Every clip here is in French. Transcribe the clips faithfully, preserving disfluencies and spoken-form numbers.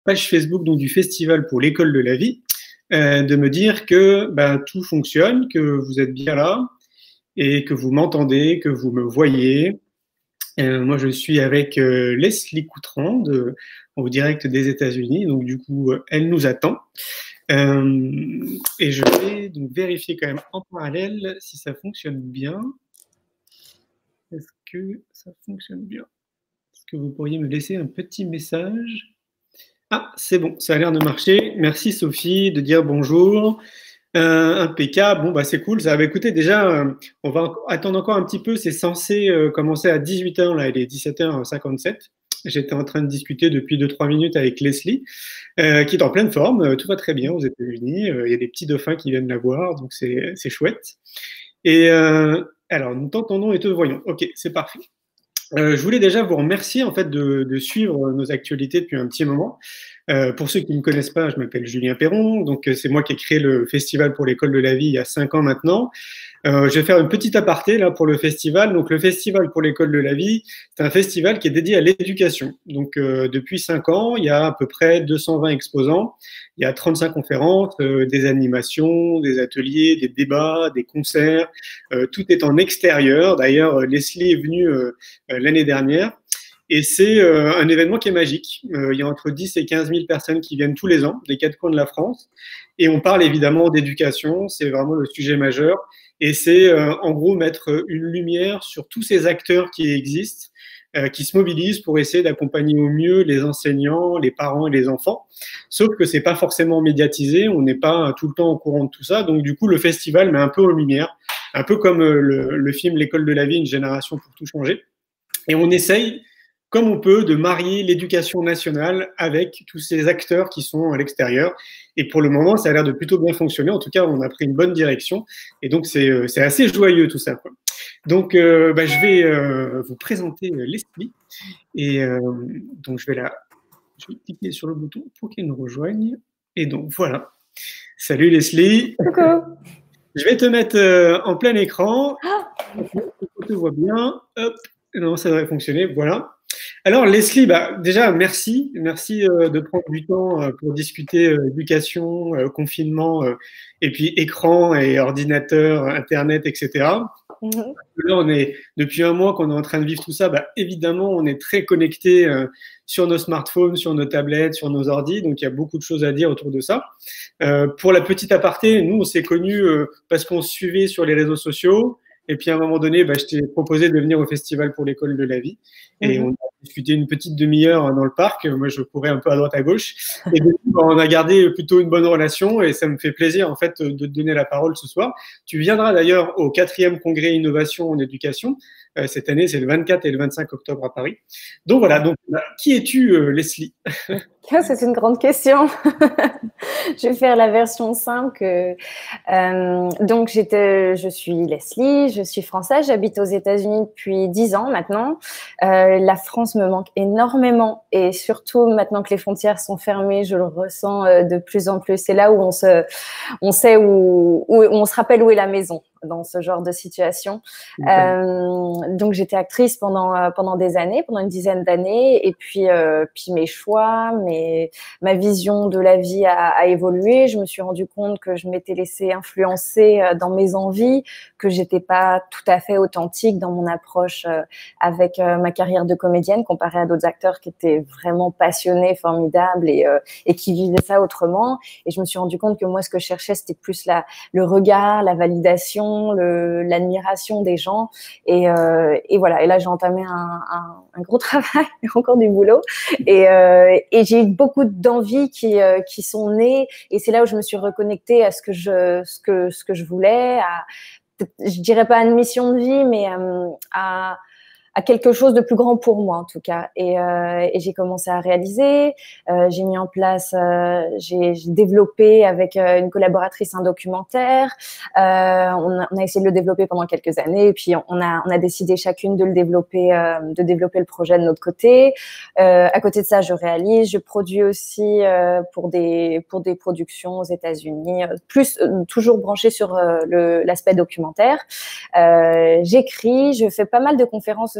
page Facebook donc, du Festival pour l'école de la vie, euh, de me dire que bah, tout fonctionne, que vous êtes bien là et que vous m'entendez, que vous me voyez. Euh, moi, je suis avec euh, Leslie Coutran de, au direct des États-Unis, donc du coup, euh, elle nous attend. Euh, et je vais donc vérifier quand même en parallèle si ça fonctionne bien. Est-ce que ça fonctionne bien? Est-ce que vous pourriez me laisser un petit message? Ah, c'est bon, ça a l'air de marcher. Merci Sophie de dire bonjour. Euh, impeccable, bon bah c'est cool. Ça va écouter déjà, euh, on va attendre encore un petit peu. C'est censé euh, commencer à dix-huit heures, là, il est dix-sept heures cinquante-sept. J'étais en train de discuter depuis deux trois minutes avec Leslie, euh, qui est en pleine forme. Euh, tout va très bien aux États-Unis. Euh, il y a des petits dauphins qui viennent la voir, donc c'est c'est chouette. Et euh, alors, nous t'entendons et te voyons. Ok, c'est parfait. Euh, je voulais déjà vous remercier en fait de, de suivre nos actualités depuis un petit moment. Euh, pour ceux qui ne me connaissent pas, je m'appelle Julien Perron, donc c'est moi qui ai créé le Festival pour l'école de la vie il y a cinq ans maintenant. Euh, je vais faire une petite aparté là pour le festival. Donc le Festival pour l'école de la vie, c'est un festival qui est dédié à l'éducation. Donc euh, depuis cinq ans, il y a à peu près deux cent vingt exposants, il y a trente-cinq conférences, euh, des animations, des ateliers, des débats, des concerts. Euh, tout est en extérieur. D'ailleurs, Leslie est venue euh, l'année dernière. Et c'est euh, un événement qui est magique. Euh, il y a entre dix et quinze mille personnes qui viennent tous les ans des quatre coins de la France. Et on parle évidemment d'éducation, c'est vraiment le sujet majeur. Et c'est euh, en gros mettre une lumière sur tous ces acteurs qui existent, euh, qui se mobilisent pour essayer d'accompagner au mieux les enseignants, les parents et les enfants. Sauf que c'est pas forcément médiatisé, on n'est pas tout le temps au courant de tout ça. Donc du coup, le festival met un peu en lumière, un peu comme le, le film L'école de la vie, une génération pour tout changer. Et on essaye comme on peut, de marier l'éducation nationale avec tous ces acteurs qui sont à l'extérieur. Et pour le moment, ça a l'air de plutôt bien fonctionner. En tout cas, on a pris une bonne direction. Et donc, c'est, c'est assez joyeux tout ça, quoi. Donc, euh, bah, je vais euh, vous présenter Leslie. Et euh, donc, je vais, la, je vais cliquer sur le bouton pour qu'elle nous rejoigne. Et donc, voilà. Salut Leslie. Coucou. Je vais te mettre euh, en plein écran. On te voit bien. Hop. Non, ça devrait fonctionner. Voilà. Alors Leslie, bah, déjà merci, merci euh, de prendre du temps euh, pour discuter euh, éducation, euh, confinement, euh, et puis écran et ordinateur, internet, et cetera. Mm-hmm. Là, on est depuis un mois qu'on est en train de vivre tout ça. Bah, évidemment, on est très connecté euh, sur nos smartphones, sur nos tablettes, sur nos ordis. Donc il y a beaucoup de choses à dire autour de ça. Euh, pour la petite aparté, nous on s'est connus euh, parce qu'on se suivait sur les réseaux sociaux. Et puis à un moment donné, bah, je t'ai proposé de venir au Festival pour l'école de la vie. Et mm-hmm. on a discuté une petite demi-heure dans le parc. Moi, je courais un peu à droite à gauche. Et donc, on a gardé plutôt une bonne relation. Et ça me fait plaisir, en fait, de te donner la parole ce soir. Tu viendras d'ailleurs au quatrième congrès Innovation en éducation. Euh, cette année, c'est le vingt-quatre et le vingt-cinq octobre à Paris. Donc voilà. Donc, bah, qui es-tu, euh, Leslie? C'est une grande question. Je vais faire la version simple. Que, euh, donc, j'étais, je suis Leslie, je suis française, j'habite aux États-Unis depuis dix ans maintenant. Euh, la France me manque énormément et surtout maintenant que les frontières sont fermées, je le ressens euh, de plus en plus. C'est là où on se, on sait où, où, on se rappelle où est la maison dans ce genre de situation. Mmh. Euh, donc, j'étais actrice pendant euh, pendant des années, pendant une dizaine d'années, et puis euh, puis mes choix, mes ma vision de la vie a, a évolué. Je me suis rendu compte que je m'étais laissée influencer euh, dans mes envies, que j'étais pas tout à fait authentique dans mon approche euh, avec euh, ma carrière de comédienne comparée à d'autres acteurs qui étaient vraiment passionnés, formidables et euh, et qui vivaient ça autrement. Et je me suis rendu compte que moi, ce que je cherchais, c'était plus la le regard, la validation, Le, l'admiration des gens et, euh, et voilà, et là j'ai entamé un, un, un gros travail, encore du boulot et, euh, et j'ai eu beaucoup d'envies qui, euh, qui sont nées et c'est là où je me suis reconnectée à ce que je, ce que, ce que je voulais, à, je dirais pas à une mission de vie mais euh, à à quelque chose de plus grand pour moi en tout cas et, euh, et j'ai commencé à réaliser, euh, j'ai mis en place, euh, j'ai, j'ai développé avec euh, une collaboratrice un documentaire, euh, on, a, on a essayé de le développer pendant quelques années et puis on a, on a décidé chacune de le développer, euh, de développer le projet de notre côté. Euh, à côté de ça, je réalise, je produis aussi euh, pour des pour des productions aux États-Unis, plus euh, toujours branché sur euh, le, l'aspect documentaire. Euh, j'écris, je fais pas mal de conférences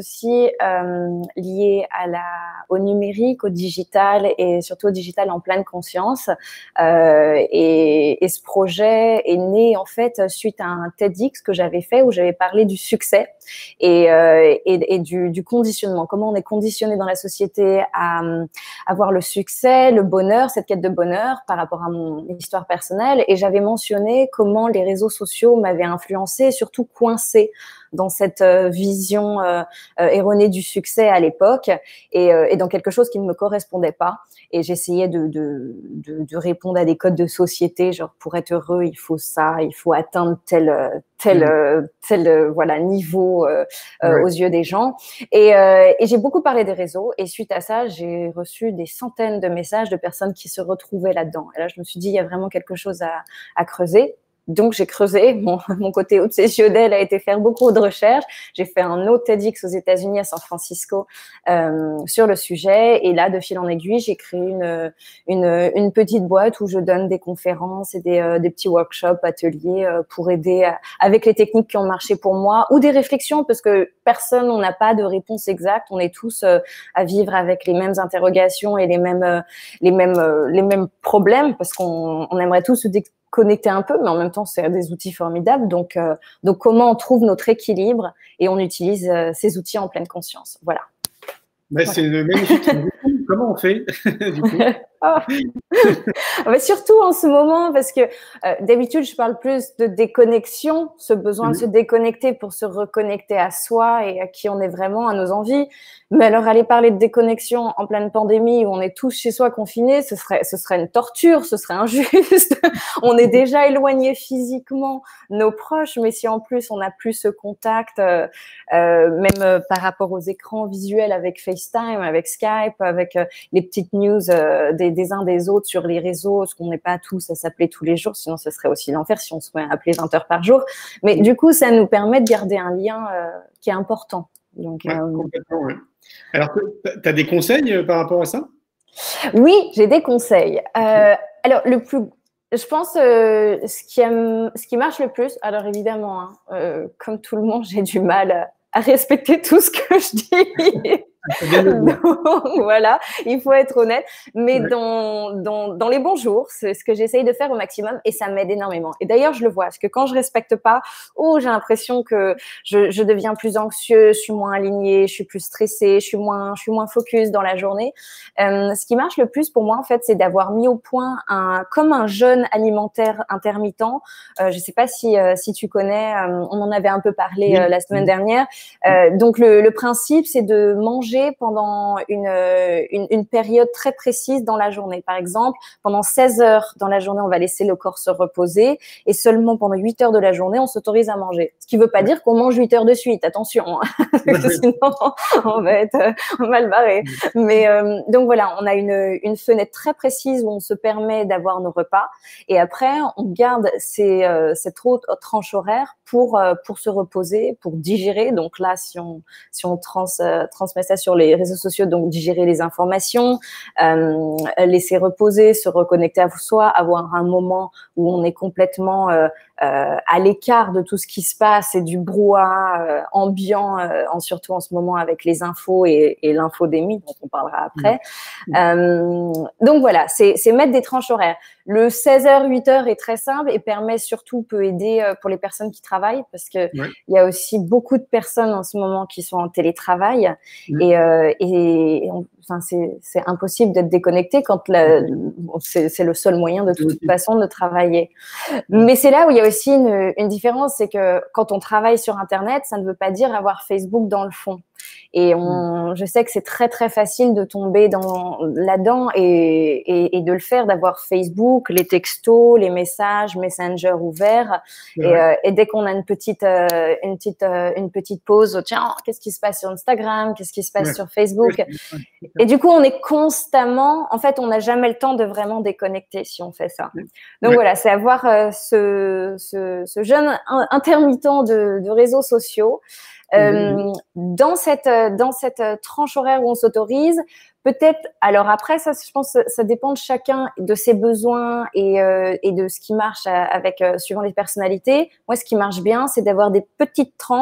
aussi euh, liée à la, au numérique, au digital et surtout au digital en pleine conscience. Euh, et, et ce projet est né en fait suite à un TEDx que j'avais fait où j'avais parlé du succès et, euh, et, et du, du conditionnement. Comment on est conditionné dans la société à, à avoir le succès, le bonheur, cette quête de bonheur par rapport à mon histoire personnelle. Et j'avais mentionné comment les réseaux sociaux m'avaient influencé et surtout coincé dans cette euh, vision euh, euh, erronée du succès à l'époque et, euh, et dans quelque chose qui ne me correspondait pas. Et j'essayais de, de, de, de répondre à des codes de société, genre pour être heureux, il faut ça, il faut atteindre tel tel euh, tel euh, voilà niveau euh, euh, ouais. aux yeux des gens. Et, euh, et j'ai beaucoup parlé des réseaux. Et suite à ça, j'ai reçu des centaines de messages de personnes qui se retrouvaient là-dedans. Et là, je me suis dit, il y a vraiment quelque chose à, à creuser. Donc, j'ai creusé. Mon, mon côté obsessionnel a été faire beaucoup de recherches. J'ai fait un autre TEDx aux États-Unis, à San Francisco, euh, sur le sujet. Et là, de fil en aiguille, j'ai créé une, une, une petite boîte où je donne des conférences et des, euh, des petits workshops, ateliers euh, pour aider à, avec les techniques qui ont marché pour moi ou des réflexions parce que personne, on n'a pas de réponse exacte. On est tous euh, à vivre avec les mêmes interrogations et les mêmes, euh, les mêmes, euh, les mêmes problèmes parce qu'on on aimerait tous se connecter un peu, mais en même temps, c'est des outils formidables. Donc, euh, donc, comment on trouve notre équilibre et on utilise euh, ces outils en pleine conscience. Voilà. Bah, voilà. C'est magnifique. Comment on fait du coup oh. Mais surtout en ce moment, parce que euh, d'habitude, je parle plus de déconnexion, ce besoin mmh. de se déconnecter pour se reconnecter à soi et à qui on est vraiment, à nos envies. Mais alors, aller parler de déconnexion en pleine pandémie où on est tous chez soi confinés, ce serait, ce serait une torture, ce serait injuste. On est déjà éloignés physiquement, nos proches, mais si en plus on n'a plus ce contact, euh, euh, même euh, par rapport aux écrans visuels avec FaceTime, avec Skype, avec euh, les petites news euh, des, des uns des autres sur les réseaux, parce qu'on n'est pas tous à s'appeler tous les jours, sinon ce serait aussi l'enfer si on se met à appeler vingt heures par jour. Mais du coup, ça nous permet de garder un lien euh, qui est important. Donc, ouais, euh, complètement, ouais. Alors, tu as des conseils par rapport à ça? Oui, j'ai des conseils. Euh, alors, le plus, je pense, euh, ce, qui aime, ce qui marche le plus, alors évidemment, hein, euh, comme tout le monde, j'ai du mal à, à respecter tout ce que je dis. Donc, voilà, il faut être honnête, mais ouais. dans, dans, dans les bons jours, c'est ce que j'essaye de faire au maximum et ça m'aide énormément. Et d'ailleurs, je le vois, parce que quand je respecte pas, oh, j'ai l'impression que je, je deviens plus anxieuse, je suis moins alignée, je suis plus stressée, je suis moins, je suis moins focus dans la journée. Euh, ce qui marche le plus pour moi, en fait, c'est d'avoir mis au point un, comme un jeûne alimentaire intermittent. Euh, je sais pas si, euh, si tu connais, euh, on en avait un peu parlé euh, la semaine dernière. Euh, donc, le, le principe, c'est de manger pendant une, une, une période très précise dans la journée. Par exemple, pendant seize heures dans la journée, on va laisser le corps se reposer et seulement pendant huit heures de la journée, on s'autorise à manger. Ce qui ne veut pas dire qu'on mange huit heures de suite, attention, hein. Sinon on va être mal barré. Mais euh, donc voilà, on a une, une fenêtre très précise où on se permet d'avoir nos repas et après, on garde ces, euh, cette autre tranche horaire pour, euh, pour se reposer, pour digérer. Donc là, si on, si on trans, euh, transmet ça sur les réseaux sociaux, donc digérer les informations, euh, laisser reposer, se reconnecter à soi, avoir un moment où on est complètement euh, euh, à l'écart de tout ce qui se passe et du brouhaha euh, ambiant, euh, en, surtout en ce moment avec les infos et, et l'infodémie, dont on parlera après. Mmh. Euh, donc voilà, c'est mettre des tranches horaires. Le seize heures, huit heures est très simple et permet surtout, peut aider pour les personnes qui travaillent parce que ouais. il y a aussi beaucoup de personnes en ce moment qui sont en télétravail mmh. et, euh, et on, enfin, c'est impossible d'être déconnecté quand c'est le seul moyen de toute façon de travailler. Mais c'est là où il y a aussi une, une différence, c'est que quand on travaille sur Internet, ça ne veut pas dire avoir Facebook dans le fond. Et on, je sais que c'est très très facile de tomber dans là-dedans et, et, et de le faire, d'avoir Facebook, les textos, les messages, Messenger ouverts. Ouais. Et, euh, et dès qu'on a une petite euh, une petite euh, une petite pause, tiens, qu'est-ce qui se passe sur Instagram, qu'est-ce qui se passe ouais. sur Facebook. Ouais. Et du coup, on est constamment, en fait, on n'a jamais le temps de vraiment déconnecter si on fait ça. Donc ouais. voilà, c'est avoir euh, ce, ce, ce jeune intermittent de, de réseaux sociaux. Euh, dans cette dans cette tranche horaire où on s'autorise, peut-être. Alors après, ça, je pense, ça dépend de chacun, de ses besoins et euh, et de ce qui marche avec euh, suivant les personnalités. Moi, ce qui marche bien, c'est d'avoir des petites tranches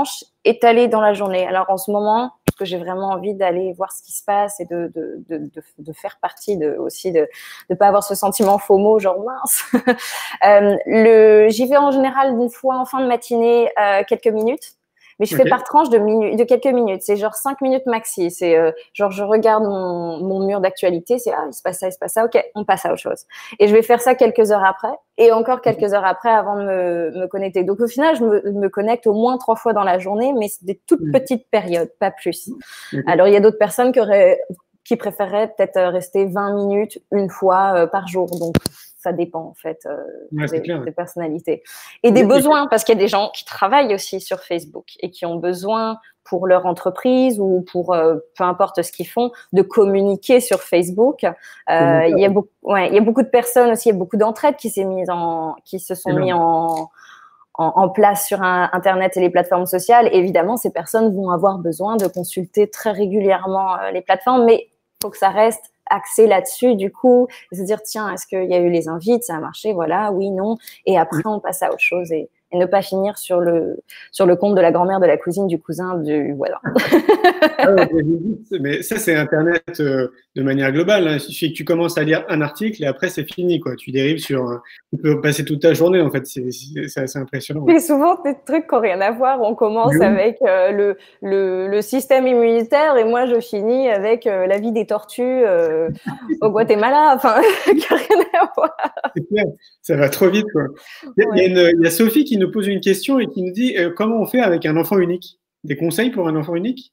étalé dans la journée. Alors en ce moment, parce que j'ai vraiment envie d'aller voir ce qui se passe et de, de, de, de, de faire partie de, aussi de ne pas avoir ce sentiment FOMO, genre mince. euh, le, j'y vais en général une fois en fin de matinée, euh, quelques minutes. Mais je okay. fais par tranche de, minu- de quelques minutes. C'est genre cinq minutes maxi. C'est euh, genre je regarde mon, mon mur d'actualité. C'est ah, il se passe ça, il se passe ça. Ok, on passe à autre chose. Et je vais faire ça quelques heures après et encore quelques heures après avant de me, me connecter. Donc au final, je me, me connecte au moins trois fois dans la journée, mais c'est des toutes petites périodes, pas plus. Okay. Alors il y a d'autres personnes qui auraient, qui préféreraient peut-être rester vingt minutes une fois euh, par jour. Donc ça dépend en fait euh, ouais, des, des personnalités et des besoins, parce qu'il y a des gens qui travaillent aussi sur Facebook et qui ont besoin pour leur entreprise ou pour euh, peu importe ce qu'ils font de communiquer sur Facebook. Euh, il y a beaucoup, ouais, il y a beaucoup de personnes aussi, il y a beaucoup d'entraide qui s'est mise en, qui se sont mis en En, en place sur un, Internet et les plateformes sociales. Et évidemment, ces personnes vont avoir besoin de consulter très régulièrement euh, les plateformes, mais il faut que ça reste axé là-dessus, du coup, et se dire, tiens, est-ce qu'il y a eu les invites, ça a marché, voilà, oui, non, et après, on passe à autre chose, et, et ne pas finir sur le, sur le compte de la grand-mère, de la cousine, du cousin, du, voilà. Ah ouais, mais ça, c'est Internet euh, de manière globale, hein. Il suffit que tu commences à lire un article, et après, c'est fini, quoi. Tu dérives sur, euh, tu peux passer toute ta journée, en fait, c'est, c'est, c'est assez impressionnant. Ouais. Et souvent, des trucs qui n'ont rien à voir, on commence oui. avec euh, le, le, le système immunitaire, et moi, je finis avec euh, la vie des tortues euh, au Guatemala, enfin, qui n'a rien à voir. C'est clair, ça va trop vite, quoi. Il y, ouais. il, y a une, il y a Sophie qui nous pose une question et qui nous dit euh, comment on fait avec un enfant unique? Des conseils pour un enfant unique?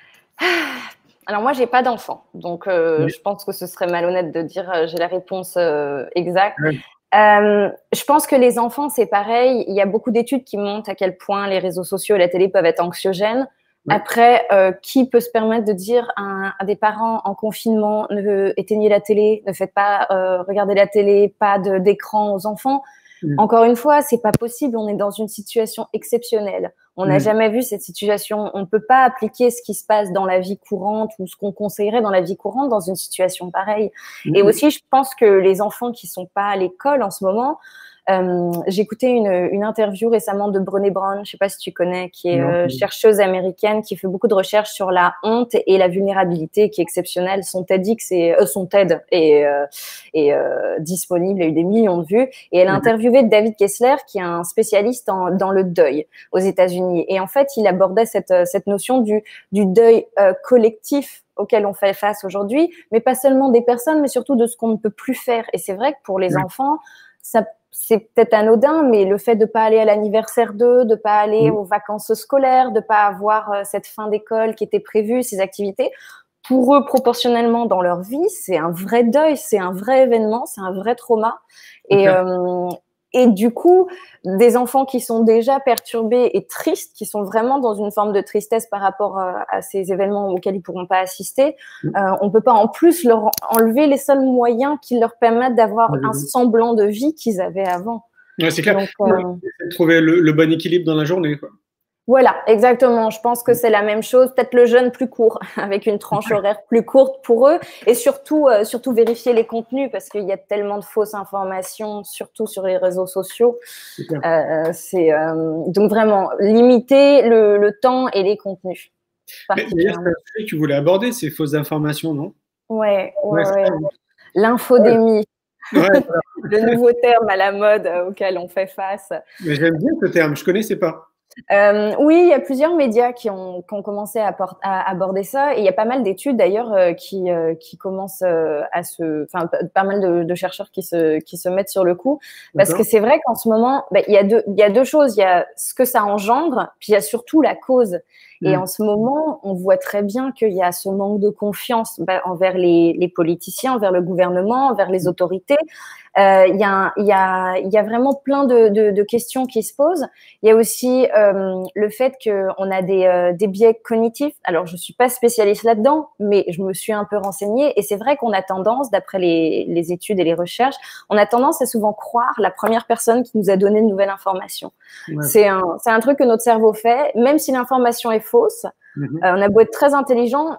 Alors moi, j'ai pas d'enfant, donc euh, oui. je pense que ce serait malhonnête de dire euh, j'ai la réponse euh, exacte. Oui. Euh, je pense que les enfants, c'est pareil. Il y a beaucoup d'études qui montrent à quel point les réseaux sociaux et la télé peuvent être anxiogènes. Oui. Après, euh, qui peut se permettre de dire à, à des parents en confinement, ne éteignez la télé, ne faites pas euh, regarder la télé, pas de, d'écran aux enfants? Mmh. Encore une fois, c'est pas possible. On est dans une situation exceptionnelle. On n'a mmh. jamais vu cette situation. On ne peut pas appliquer ce qui se passe dans la vie courante ou ce qu'on conseillerait dans la vie courante dans une situation pareille. Mmh. Et aussi, je pense que les enfants qui sont pas à l'école en ce moment, euh, j'ai écouté une, une interview récemment de Brené Brown, je sais pas si tu connais, qui est euh, chercheuse américaine, qui fait beaucoup de recherches sur la honte et la vulnérabilité, qui est exceptionnelle. Son TEDx est, euh, son TED est, euh, est euh, disponible, il a eu des millions de vues. Et elle a interviewé David Kessler, qui est un spécialiste en, dans le deuil aux États-Unis. Et en fait, il abordait cette, cette notion du, du deuil euh, collectif auquel on fait face aujourd'hui, mais pas seulement des personnes, mais surtout de ce qu'on ne peut plus faire. Et c'est vrai que pour les enfants, ça c'est peut-être anodin, mais le fait de pas aller à l'anniversaire d'eux, de pas aller mmh. aux vacances scolaires, de pas avoir euh, cette fin d'école qui était prévue, ces activités, pour eux, proportionnellement dans leur vie, c'est un vrai deuil, c'est un vrai événement, c'est un vrai trauma. Et, okay. euh, et du coup, des enfants qui sont déjà perturbés et tristes, qui sont vraiment dans une forme de tristesse par rapport à, à ces événements auxquels ils pourront pas assister, mmh. euh, on peut pas en plus leur enlever les seuls moyens qui leur permettent d'avoir mmh. un semblant de vie qu'ils avaient avant. Ouais, c'est clair. Donc, euh, trouver le, le bon équilibre dans la journée, quoi. Voilà, exactement. Je pense que c'est la même chose. Peut-être le jeûne plus court, avec une tranche horaire plus courte pour eux, et surtout, euh, surtout vérifier les contenus, parce qu'il y a tellement de fausses informations, surtout sur les réseaux sociaux. Euh, c'est euh, donc vraiment limiter le, le temps et les contenus. Mais d'ailleurs, c'est un sujet que tu voulais aborder, ces fausses informations, non? Ouais, ouais, ouais. ouais. L'infodémie. Ouais, voilà. Le nouveau terme à la mode euh, auquel on fait face. Mais j'aime bien ce terme. Je connaissais pas. Euh, oui, il y a plusieurs médias qui ont, qui ont commencé à, à aborder ça, et il y a pas mal d'études d'ailleurs euh, qui, euh, qui commencent euh, à se, enfin pas mal de, de chercheurs qui se, qui se mettent sur le coup, parce D'accord. que c'est vrai qu'en ce moment, bah, il y a deux, il y a deux choses, il y a ce que ça engendre, puis il y a surtout la cause. Mmh. Et en ce moment, on voit très bien qu'il y a ce manque de confiance bah, envers les, les politiciens, envers le gouvernement, envers les autorités. Euh, il y a, il y a, il y a vraiment plein de, de, de questions qui se posent. Il y a aussi euh, le fait qu'on a des, euh, des biais cognitifs. Alors, je suis pas spécialiste là-dedans, mais je me suis un peu renseignée. Et c'est vrai qu'on a tendance, d'après les, les études et les recherches, on a tendance à souvent croire la première personne qui nous a donné une nouvelle information. Ouais. C'est un, c'est un truc que notre cerveau fait, même si l'information est fausse. Mm-hmm. Euh, on a beau être très intelligent,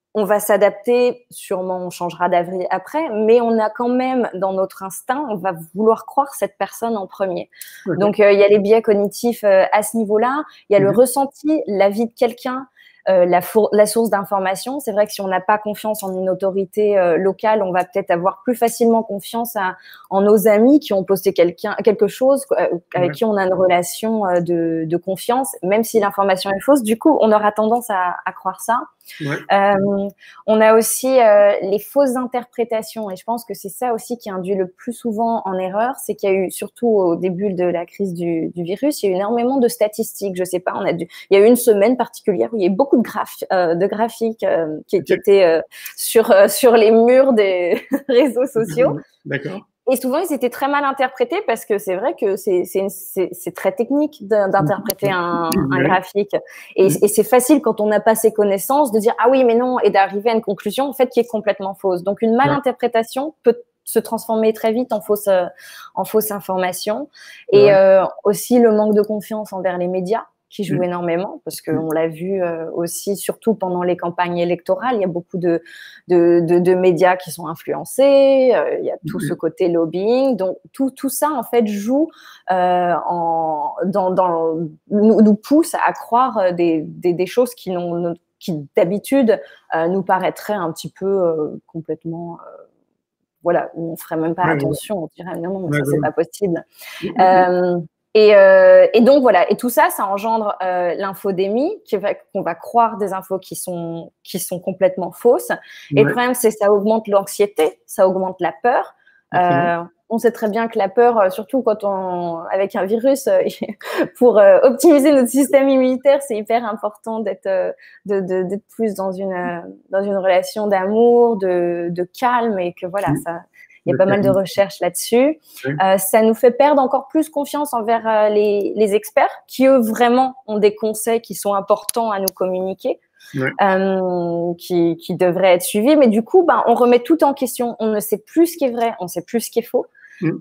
on va s'adapter, sûrement on changera d'avis après, mais on a quand même dans notre instinct, on va vouloir croire cette personne en premier. Okay. Donc il euh, y a les biais cognitifs euh, à ce niveau-là, il y a mmh. le ressenti, l'avis de quelqu'un, euh, la, la source d'information. C'est vrai que si on n'a pas confiance en une autorité euh, locale, on va peut-être avoir plus facilement confiance à, en nos amis qui ont posté quelqu'un, quelque chose euh, avec ouais. qui on a une relation euh, de, de confiance, même si l'information est fausse. Du coup, on aura tendance à, à croire ça. Ouais. Euh, on a aussi euh, les fausses interprétations et je pense que c'est ça aussi qui induit le plus souvent en erreur, c'est qu'il y a eu, surtout au début de la crise du, du virus, il y a eu énormément de statistiques, je sais pas, on a dû, il y a eu une semaine particulière où il y a eu beaucoup de, graph, euh, de graphiques euh, qui, qui étaient euh, sur, euh, sur les murs des réseaux sociaux. D'accord. Et souvent, ils étaient très mal interprétés parce que c'est vrai que c'est très technique d'interpréter un, un graphique. Et, et c'est facile quand on n'a pas ces connaissances de dire « Ah oui, mais non » et d'arriver à une conclusion en fait qui est complètement fausse. Donc, une malinterprétation peut se transformer très vite en fausse, en fausse information. Et ouais. euh, aussi le manque de confiance envers les médias qui joue mmh. énormément, parce qu'on l'a vu euh, aussi, surtout pendant les campagnes électorales, il y a beaucoup de, de, de, de médias qui sont influencés, euh, il y a tout mmh. ce côté lobbying, donc tout, tout ça, en fait, joue, euh, en, dans, dans, nous, nous pousse à croire des, des, des choses qui, qui d'habitude, euh, nous paraîtraient un petit peu euh, complètement... Euh, voilà, on ne ferait même pas ouais, attention, ouais. on dirait « non, non, mais ouais, ça, ouais. c'est pas possible mmh. ». Euh, Et, euh, et donc voilà, et tout ça, ça engendre euh, l'infodémie, qu'on va croire des infos qui sont qui sont complètement fausses. Ouais. Et le problème, c'est que ça augmente l'anxiété, ça augmente la peur. Euh, on sait très bien que la peur, surtout quand on avec un virus, pour euh, optimiser notre système immunitaire, c'est hyper important d'être euh, de, de, d'être plus dans une dans une relation d'amour, de, de calme, et que voilà, ça. Il y a pas mal de recherches là-dessus. Oui. Euh, ça nous fait perdre encore plus confiance envers euh, les, les experts qui, eux, vraiment ont des conseils qui sont importants à nous communiquer, oui. euh, qui, qui devraient être suivis. Mais du coup, ben, on remet tout en question. On ne sait plus ce qui est vrai, on ne sait plus ce qui est faux. Mmh.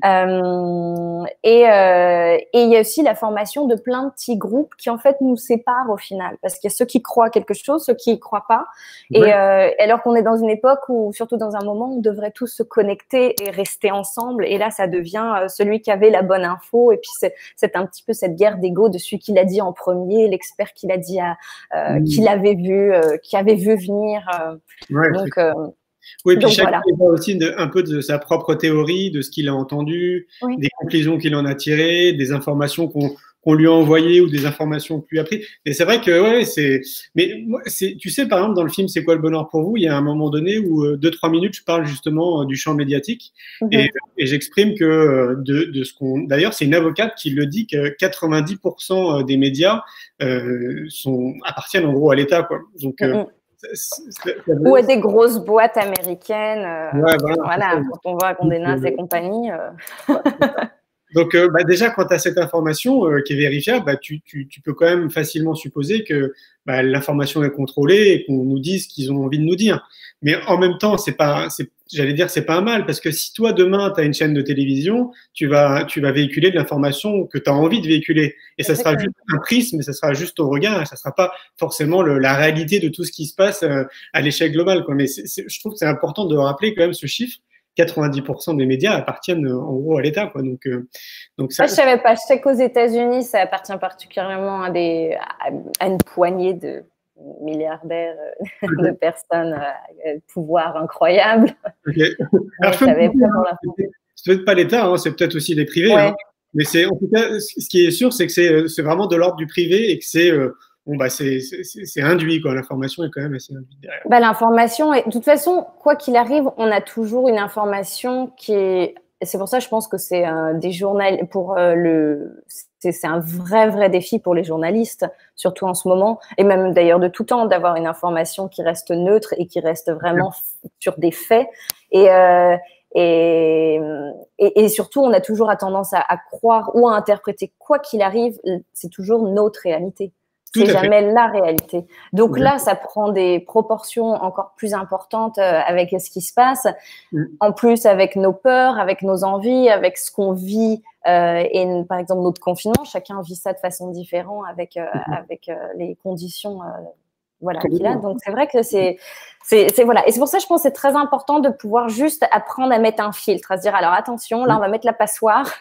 Euh, et euh, et il y a aussi la formation de plein de petits groupes qui en fait nous séparent au final, parce qu'il y a ceux qui croient à quelque chose, ceux qui y croient pas, ouais. et euh, alors qu'on est dans une époque où, surtout dans un moment où on devrait tous se connecter et rester ensemble, et là ça devient euh, celui qui avait la bonne info, et puis c'est c'est un petit peu cette guerre d'ego de celui qui l'a dit en premier, l'expert qui l'a dit à euh, mmh. qui l'avait vu, euh, qui avait vu venir, euh, ouais, donc euh, oui, puis chacun voilà. aussi de, un peu de sa propre théorie, de ce qu'il a entendu, oui. des conclusions qu'il en a tirées, des informations qu'on qu'on lui a envoyées ou des informations que lui a prises. Et c'est vrai que, ouais, c'est. Mais c'est, tu sais, par exemple, dans le film C'est quoi le bonheur pour vous, il y a un moment donné où, euh, deux, trois minutes, je parle justement euh, du champ médiatique mm-hmm. et, et j'exprime que euh, de, de ce qu'on. D'ailleurs, c'est une avocate qui le dit que quatre-vingt-dix pour cent des médias euh, sont, appartiennent en gros à l'État, quoi. Donc, euh, mm-hmm. C'est, c'est, c'est... Ou à des grosses boîtes américaines. Euh, ouais, voilà, voilà quand on voit Condé Nast et compagnie. Euh... Donc, euh, bah, déjà, quand tu as cette information euh, qui est vérifiable, bah, tu, tu, tu peux quand même facilement supposer que bah, l'information est contrôlée et qu'on nous dise ce qu'ils ont envie de nous dire. Mais en même temps, c'est pas, c'est, j'allais dire, c'est pas un mal, parce que si toi, demain, tu as une chaîne de télévision, tu vas, tu vas véhiculer de l'information que tu as envie de véhiculer. Et ça sera juste un prisme, mais ça sera juste ton regard, ça sera pas forcément le, la réalité de tout ce qui se passe euh, à l'échelle globale, quoi. Mais c'est, c'est, je trouve que c'est important de rappeler quand même ce chiffre. quatre-vingt-dix pour cent des médias appartiennent en gros à l'État, quoi. Donc, euh, donc ça. Moi, je savais pas. Je sais qu'aux États-Unis, ça appartient particulièrement à des à, à une poignée de milliardaires, euh, okay. de personnes à euh, pouvoir incroyable. Ok. Alors, je savais pas pour l'instant. C'est peut-être pas l'État, hein, c'est peut-être aussi les privés. Ouais. Hein. Mais c'est en tout cas, ce qui est sûr, c'est que c'est c'est vraiment de l'ordre du privé et que c'est euh, Bon, bah, c'est, c'est, c'est induit, quoi. L'information est quand même assez induite derrière. Bah, l'information, est... de toute façon, quoi qu'il arrive, on a toujours une information qui est. C'est pour ça, je pense que c'est euh, des journal pour euh, le. C'est, c'est un vrai, vrai défi pour les journalistes, surtout en ce moment, et même d'ailleurs de tout temps, d'avoir une information qui reste neutre et qui reste vraiment ouais. sur des faits. Et, euh, et, et, et surtout, on a toujours tendance à, à croire ou à interpréter, quoi qu'il arrive, c'est toujours notre réalité. C'est jamais fait. La réalité. Donc oui. Là, ça prend des proportions encore plus importantes euh, avec ce qui se passe. Oui. En plus, avec nos peurs, avec nos envies, avec ce qu'on vit. Euh, et par exemple, notre confinement, chacun vit ça de façon différente avec, euh, oui. avec euh, les conditions euh, voilà, qu'il a. Donc, c'est vrai que c'est, c'est, c'est voilà. Et c'est pour ça, je pense, que c'est très important de pouvoir juste apprendre à mettre un filtre, à se dire, alors attention, là, on va mettre la passoire,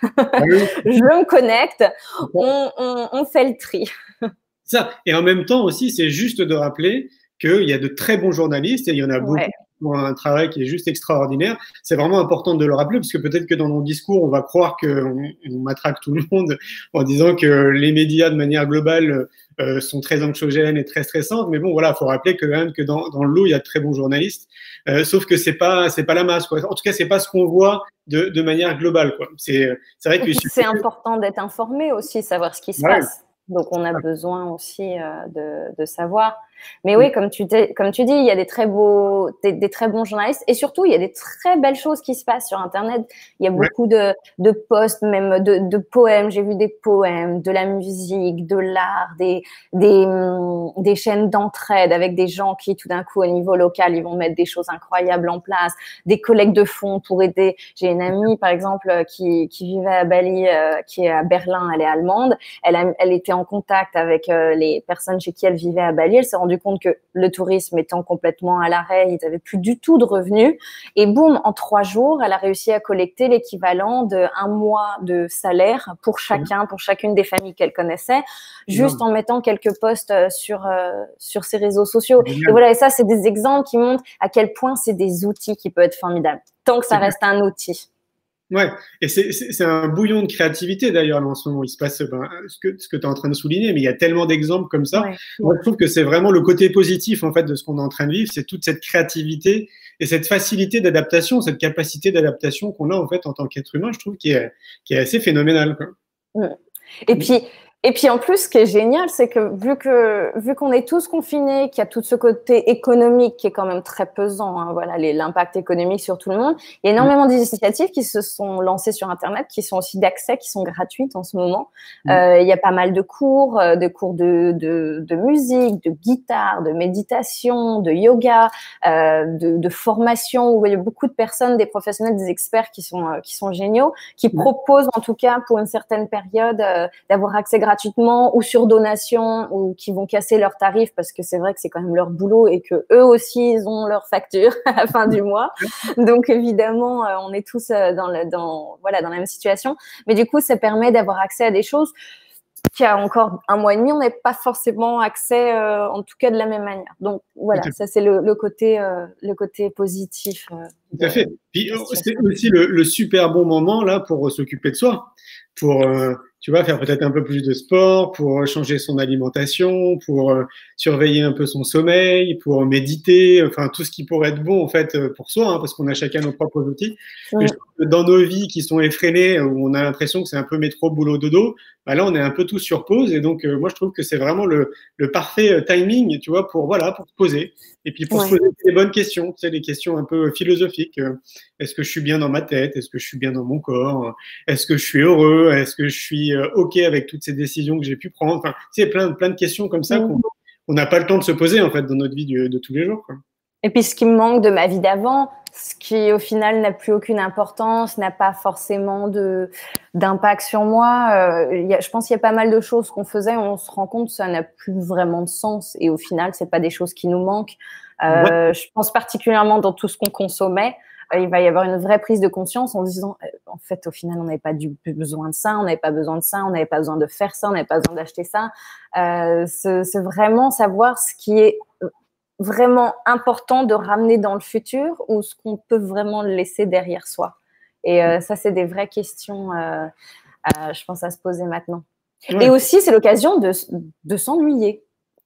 je me connecte, on, on, on fait le tri. Ça. Et en même temps aussi, c'est juste de rappeler qu'il y a de très bons journalistes et il y en a beaucoup Ouais. qui font un travail qui est juste extraordinaire. C'est vraiment important de le rappeler parce que peut-être que dans nos discours, on va croire qu'on on matraque tout le monde en disant que les médias de manière globale euh, sont très anxiogènes et très stressantes. Mais bon, voilà, il faut rappeler que, quand même que dans, dans le lot, il y a de très bons journalistes. Euh, sauf que c'est pas c'est pas la masse, quoi. En tout cas, c'est pas ce qu'on voit de, de manière globale, quoi. C'est c'est vrai que c'est important d'être informé aussi, savoir ce qui se ouais. passe. Donc, on a besoin aussi euh, de, de savoir. Mais oui, comme tu, comme tu dis, il y a des très beaux, des, des très bons journalistes et surtout, il y a des très belles choses qui se passent sur Internet. Il y a beaucoup ouais. de, de posts, même de, de poèmes. J'ai vu des poèmes, de la musique, de l'art, des, des, des chaînes d'entraide avec des gens qui, tout d'un coup, au niveau local, ils vont mettre des choses incroyables en place, des collectes de fonds pour aider. J'ai une amie, par exemple, qui, qui vivait à Bali, euh, qui est à Berlin, elle est allemande. Elle, a, elle était en contact avec euh, les personnes chez qui elle vivait à Bali. Elle s'est rendue compte que le tourisme étant complètement à l'arrêt, ils n'avaient plus du tout de revenus. Et boum, en trois jours, elle a réussi à collecter l'équivalent d'un mois de salaire pour chacun, pour chacune des familles qu'elle connaissait, juste en mettant quelques posts sur, euh, sur ses réseaux sociaux. Et voilà, et ça, c'est des exemples qui montrent à quel point c'est des outils qui peuvent être formidables, tant que ça reste un outil. Ouais, et c'est un bouillon de créativité d'ailleurs là en ce moment. Il se passe ben, ce que, ce que tu es en train de souligner, mais il y a tellement d'exemples comme ça. Ouais. Moi, je trouve que c'est vraiment le côté positif en fait de ce qu'on est en train de vivre, c'est toute cette créativité et cette facilité d'adaptation, cette capacité d'adaptation qu'on a en fait en tant qu'être humain. Je trouve qui est, qui est assez phénoménal, quoi. Et puis. Et puis en plus, ce qui est génial, c'est que vu que vu qu'on est tous confinés, qu'il y a tout ce côté économique qui est quand même très pesant, hein, voilà, l'impact économique sur tout le monde, il y a énormément d'initiatives qui se sont lancées sur Internet, qui sont aussi d'accès, qui sont gratuites en ce moment. Mmh. Euh, il y a pas mal de cours, de cours de, de, de musique, de guitare, de méditation, de yoga, euh, de, de formation, où il y a beaucoup de personnes, des professionnels, des experts qui sont qui sont géniaux, qui mmh. proposent en tout cas pour une certaine période euh, d'avoir accès gratuitement ou sur donation ou qui vont casser leurs tarifs parce que c'est vrai que c'est quand même leur boulot et que eux aussi ils ont leurs factures à la fin du mois. Donc évidemment, euh, on est tous euh, dans le dans voilà dans la même situation. Mais du coup, ça permet d'avoir accès à des choses qu'il y a encore un mois et demi, on n'avait pas forcément accès, euh, en tout cas de la même manière. Donc voilà, ça c'est le, le côté euh, le côté positif. Euh, tout à fait. Puis c'est aussi le, le super bon moment là pour s'occuper de soi, pour euh, tu vois, faire peut-être un peu plus de sport, pour changer son alimentation, pour euh, surveiller un peu son sommeil, pour méditer, enfin tout ce qui pourrait être bon en fait pour soi, hein, parce qu'on a chacun nos propres outils. Ouais. Mais je trouve que dans nos vies qui sont effrénées, où on a l'impression que c'est un peu métro, boulot, dodo, bah là on est un peu tous sur pause et donc euh, moi je trouve que c'est vraiment le, le parfait timing, tu vois, pour voilà, pour se poser et puis pour ouais. se poser des bonnes questions, tu sais, des questions un peu philosophiques. Est-ce que je suis bien dans ma tête? Est-ce que je suis bien dans mon corps? Est-ce que je suis heureux? Est-ce que je suis OK avec toutes ces décisions que j'ai pu prendre? Enfin, tu sais, plein, plein de questions comme ça mmh. qu'on n'a pas le temps de se poser, en fait, dans notre vie de, de tous les jours, quoi. Et puis, ce qui me manque de ma vie d'avant, ce qui, au final, n'a plus aucune importance, n'a pas forcément de, d'impact sur moi. Euh, y a, je pense qu'il y a pas mal de choses qu'on faisait, on se rend compte que ça n'a plus vraiment de sens. Et au final, c'est pas des choses qui nous manquent. Euh, ouais. Je pense particulièrement dans tout ce qu'on consommait. Euh, il va y avoir une vraie prise de conscience en disant, euh, en fait, au final, on n'avait pas du, besoin de ça, on n'avait pas besoin de ça, on n'avait pas besoin de faire ça, on n'avait pas besoin d'acheter ça. Euh, c'est, c'est vraiment savoir ce qui est vraiment important de ramener dans le futur ou ce qu'on peut vraiment laisser derrière soi. Et euh, ça, c'est des vraies questions, euh, euh, je pense, à se poser maintenant. Ouais. Et aussi, c'est l'occasion de, de s'ennuyer.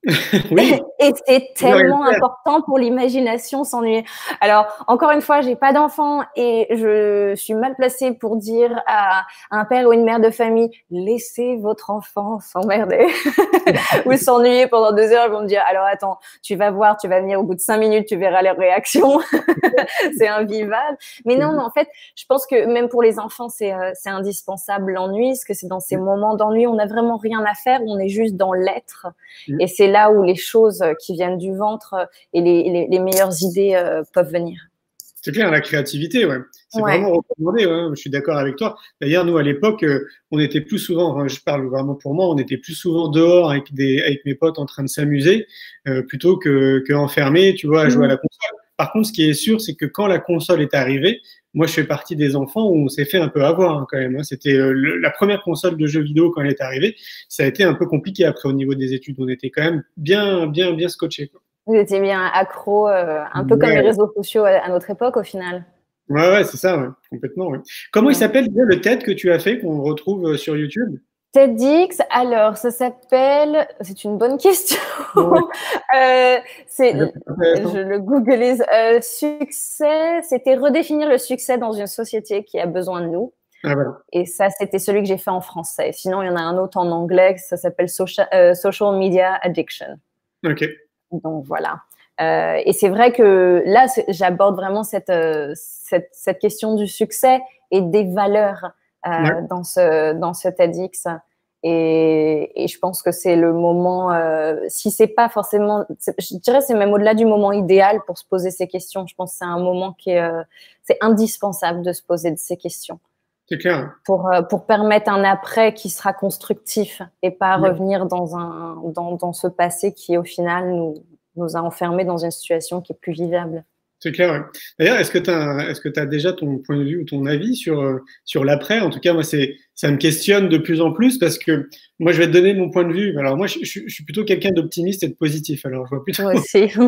Oui. Et c'est tellement important pour l'imagination, s'ennuyer. Alors, encore une fois, j'ai pas d'enfant et je suis mal placée pour dire à un père ou une mère de famille, laissez votre enfant s'emmerder ou s'ennuyer pendant deux heures. Ils vont me dire, alors attends, tu vas voir, tu vas venir au bout de cinq minutes, tu verras leurs réactions. C'est invivable. Mais non, mais en fait, je pense que même pour les enfants, c'est, euh, c'est indispensable l'ennui, parce que c'est dans ces moments d'ennui, on n'a vraiment rien à faire, on est juste dans l'être. Et c'est là où les choses qui viennent du ventre et les, les, les meilleures idées euh, peuvent venir. C'est clair, la créativité, ouais. C'est Ouais. vraiment recommandé, ouais. Je suis d'accord avec toi. D'ailleurs, nous, à l'époque, euh, on était plus souvent, enfin, je parle vraiment pour moi, on était plus souvent dehors avec, des, avec mes potes en train de s'amuser euh, plutôt que, que enfermés, tu vois, à jouer à Mhm. la console. Par contre, ce qui est sûr, c'est que quand la console est arrivée, moi, je fais partie des enfants où on s'est fait un peu avoir hein, quand même. Hein. C'était euh, le, la première console de jeux vidéo quand elle est arrivée. Ça a été un peu compliqué après au niveau des études. On était quand même bien, bien, bien scotchés. Quoi. Vous étiez bien accro, euh, un peu comme les Ouais. réseaux sociaux à, à notre époque au final. Ouais, ouais, c'est ça, ouais, complètement. Ouais. Comment il Ouais. s'appelle déjà le TED que tu as fait, qu'on retrouve euh, sur YouTube? TEDx, alors ça s'appelle, c'est une bonne question. Ouais, euh, c'est, c'est intéressant. je le googlise. Euh, succès, c'était redéfinir le succès dans une société qui a besoin de nous. Ah, voilà. Et ça, c'était celui que j'ai fait en français. Sinon, il y en a un autre en anglais, ça s'appelle Social, euh, Social Media Addiction. Ok. Donc voilà. Euh, et c'est vrai que là, j'aborde vraiment cette, euh, cette, cette question du succès et des valeurs euh, Ouais. dans ce, dans ce TEDx. Et, et je pense que c'est le moment, euh, si c'est pas forcément, je dirais c'est même au-delà du moment idéal pour se poser ces questions. Je pense que c'est un moment qui est, euh, c'est indispensable de se poser ces questions. C'est clair. Pour, euh, pour permettre un après qui sera constructif et pas Ouais. revenir dans, un, dans, dans ce passé qui, au final, nous, nous a enfermés dans une situation qui est plus vivable. C'est clair, ouais. D'ailleurs, est-ce que tu as, est-ce que tu as déjà ton point de vue ou ton avis sur, euh, sur l'après? En tout cas, moi, c'est, ça me questionne de plus en plus parce que moi, je vais te donner mon point de vue. Alors, moi, je, je, je suis plutôt quelqu'un d'optimiste et de positif. Alors, je vois plutôt. Moi aussi. Et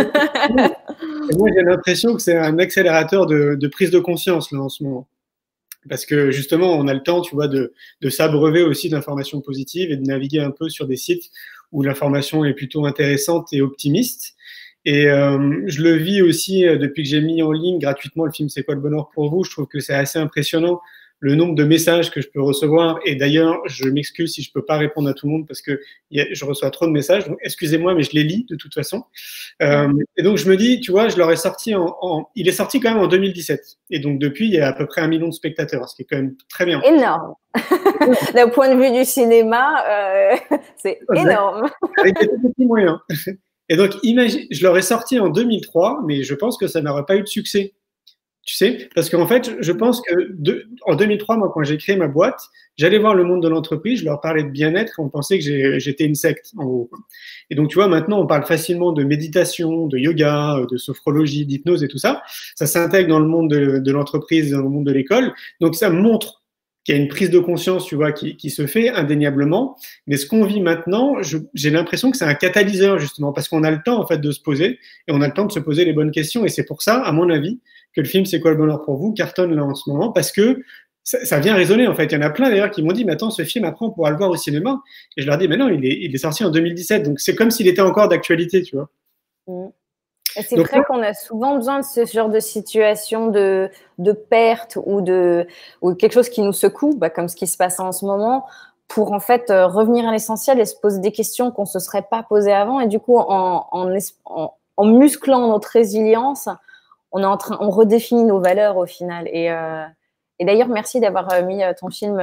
moi, j'ai l'impression que c'est un accélérateur de, de prise de conscience, là, en ce moment. Parce que justement, on a le temps, tu vois, de, de s'abreuver aussi d'informations positives et de naviguer un peu sur des sites où l'information est plutôt intéressante et optimiste. Et euh, je le vis aussi euh, depuis que j'ai mis en ligne gratuitement le film C'est quoi le bonheur pour vous. Je trouve que c'est assez impressionnant le nombre de messages que je peux recevoir. Et d'ailleurs, je m'excuse si je peux pas répondre à tout le monde parce que y a, je reçois trop de messages. Donc, excusez-moi, mais je les lis de toute façon. Euh, et donc, je me dis, tu vois, je leur ai sorti en, en, il est sorti quand même en deux mille dix-sept. Et donc, depuis, il y a à peu près un million de spectateurs, ce qui est quand même très bien. Énorme. D'un point de vue du cinéma, euh, c'est énorme. Avec des petits moyens. Et donc, imagine, je l'aurais sorti en deux mille trois, mais je pense que ça n'aurait pas eu de succès. Tu sais, parce qu'en fait, je pense que de, en deux mille trois, moi, quand j'ai créé ma boîte, j'allais voir le monde de l'entreprise, je leur parlais de bien-être, on pensait que j'étais une secte, en gros. Et donc, tu vois, maintenant, on parle facilement de méditation, de yoga, de sophrologie, d'hypnose et tout ça. Ça s'intègre dans le monde de, de l'entreprise, dans le monde de l'école. Donc, ça montre qu'il y a une prise de conscience, tu vois, qui, qui se fait indéniablement. Mais ce qu'on vit maintenant, j'ai l'impression que c'est un catalyseur, justement, parce qu'on a le temps, en fait, de se poser et on a le temps de se poser les bonnes questions. Et c'est pour ça, à mon avis, que le film C'est quoi le bonheur pour vous cartonne là en ce moment, parce que ça, ça vient résonner, en fait. Il y en a plein, d'ailleurs, qui m'ont dit, mais attends, ce film, après, on pourra le voir au cinéma. Et je leur dis, mais non, il est, il est sorti en deux mille dix-sept. Donc, c'est comme s'il était encore d'actualité, tu vois. Mmh. Et c'est vrai qu'on a souvent besoin de ce genre de situation de, de perte ou de ou quelque chose qui nous secoue, bah, comme ce qui se passe en ce moment, pour en fait euh, revenir à l'essentiel et se poser des questions qu'on se serait pas posées avant. Et du coup, en, en, en, en musclant notre résilience, on est en train, on redéfinit nos valeurs au final. Et, euh, et d'ailleurs, merci d'avoir mis ton film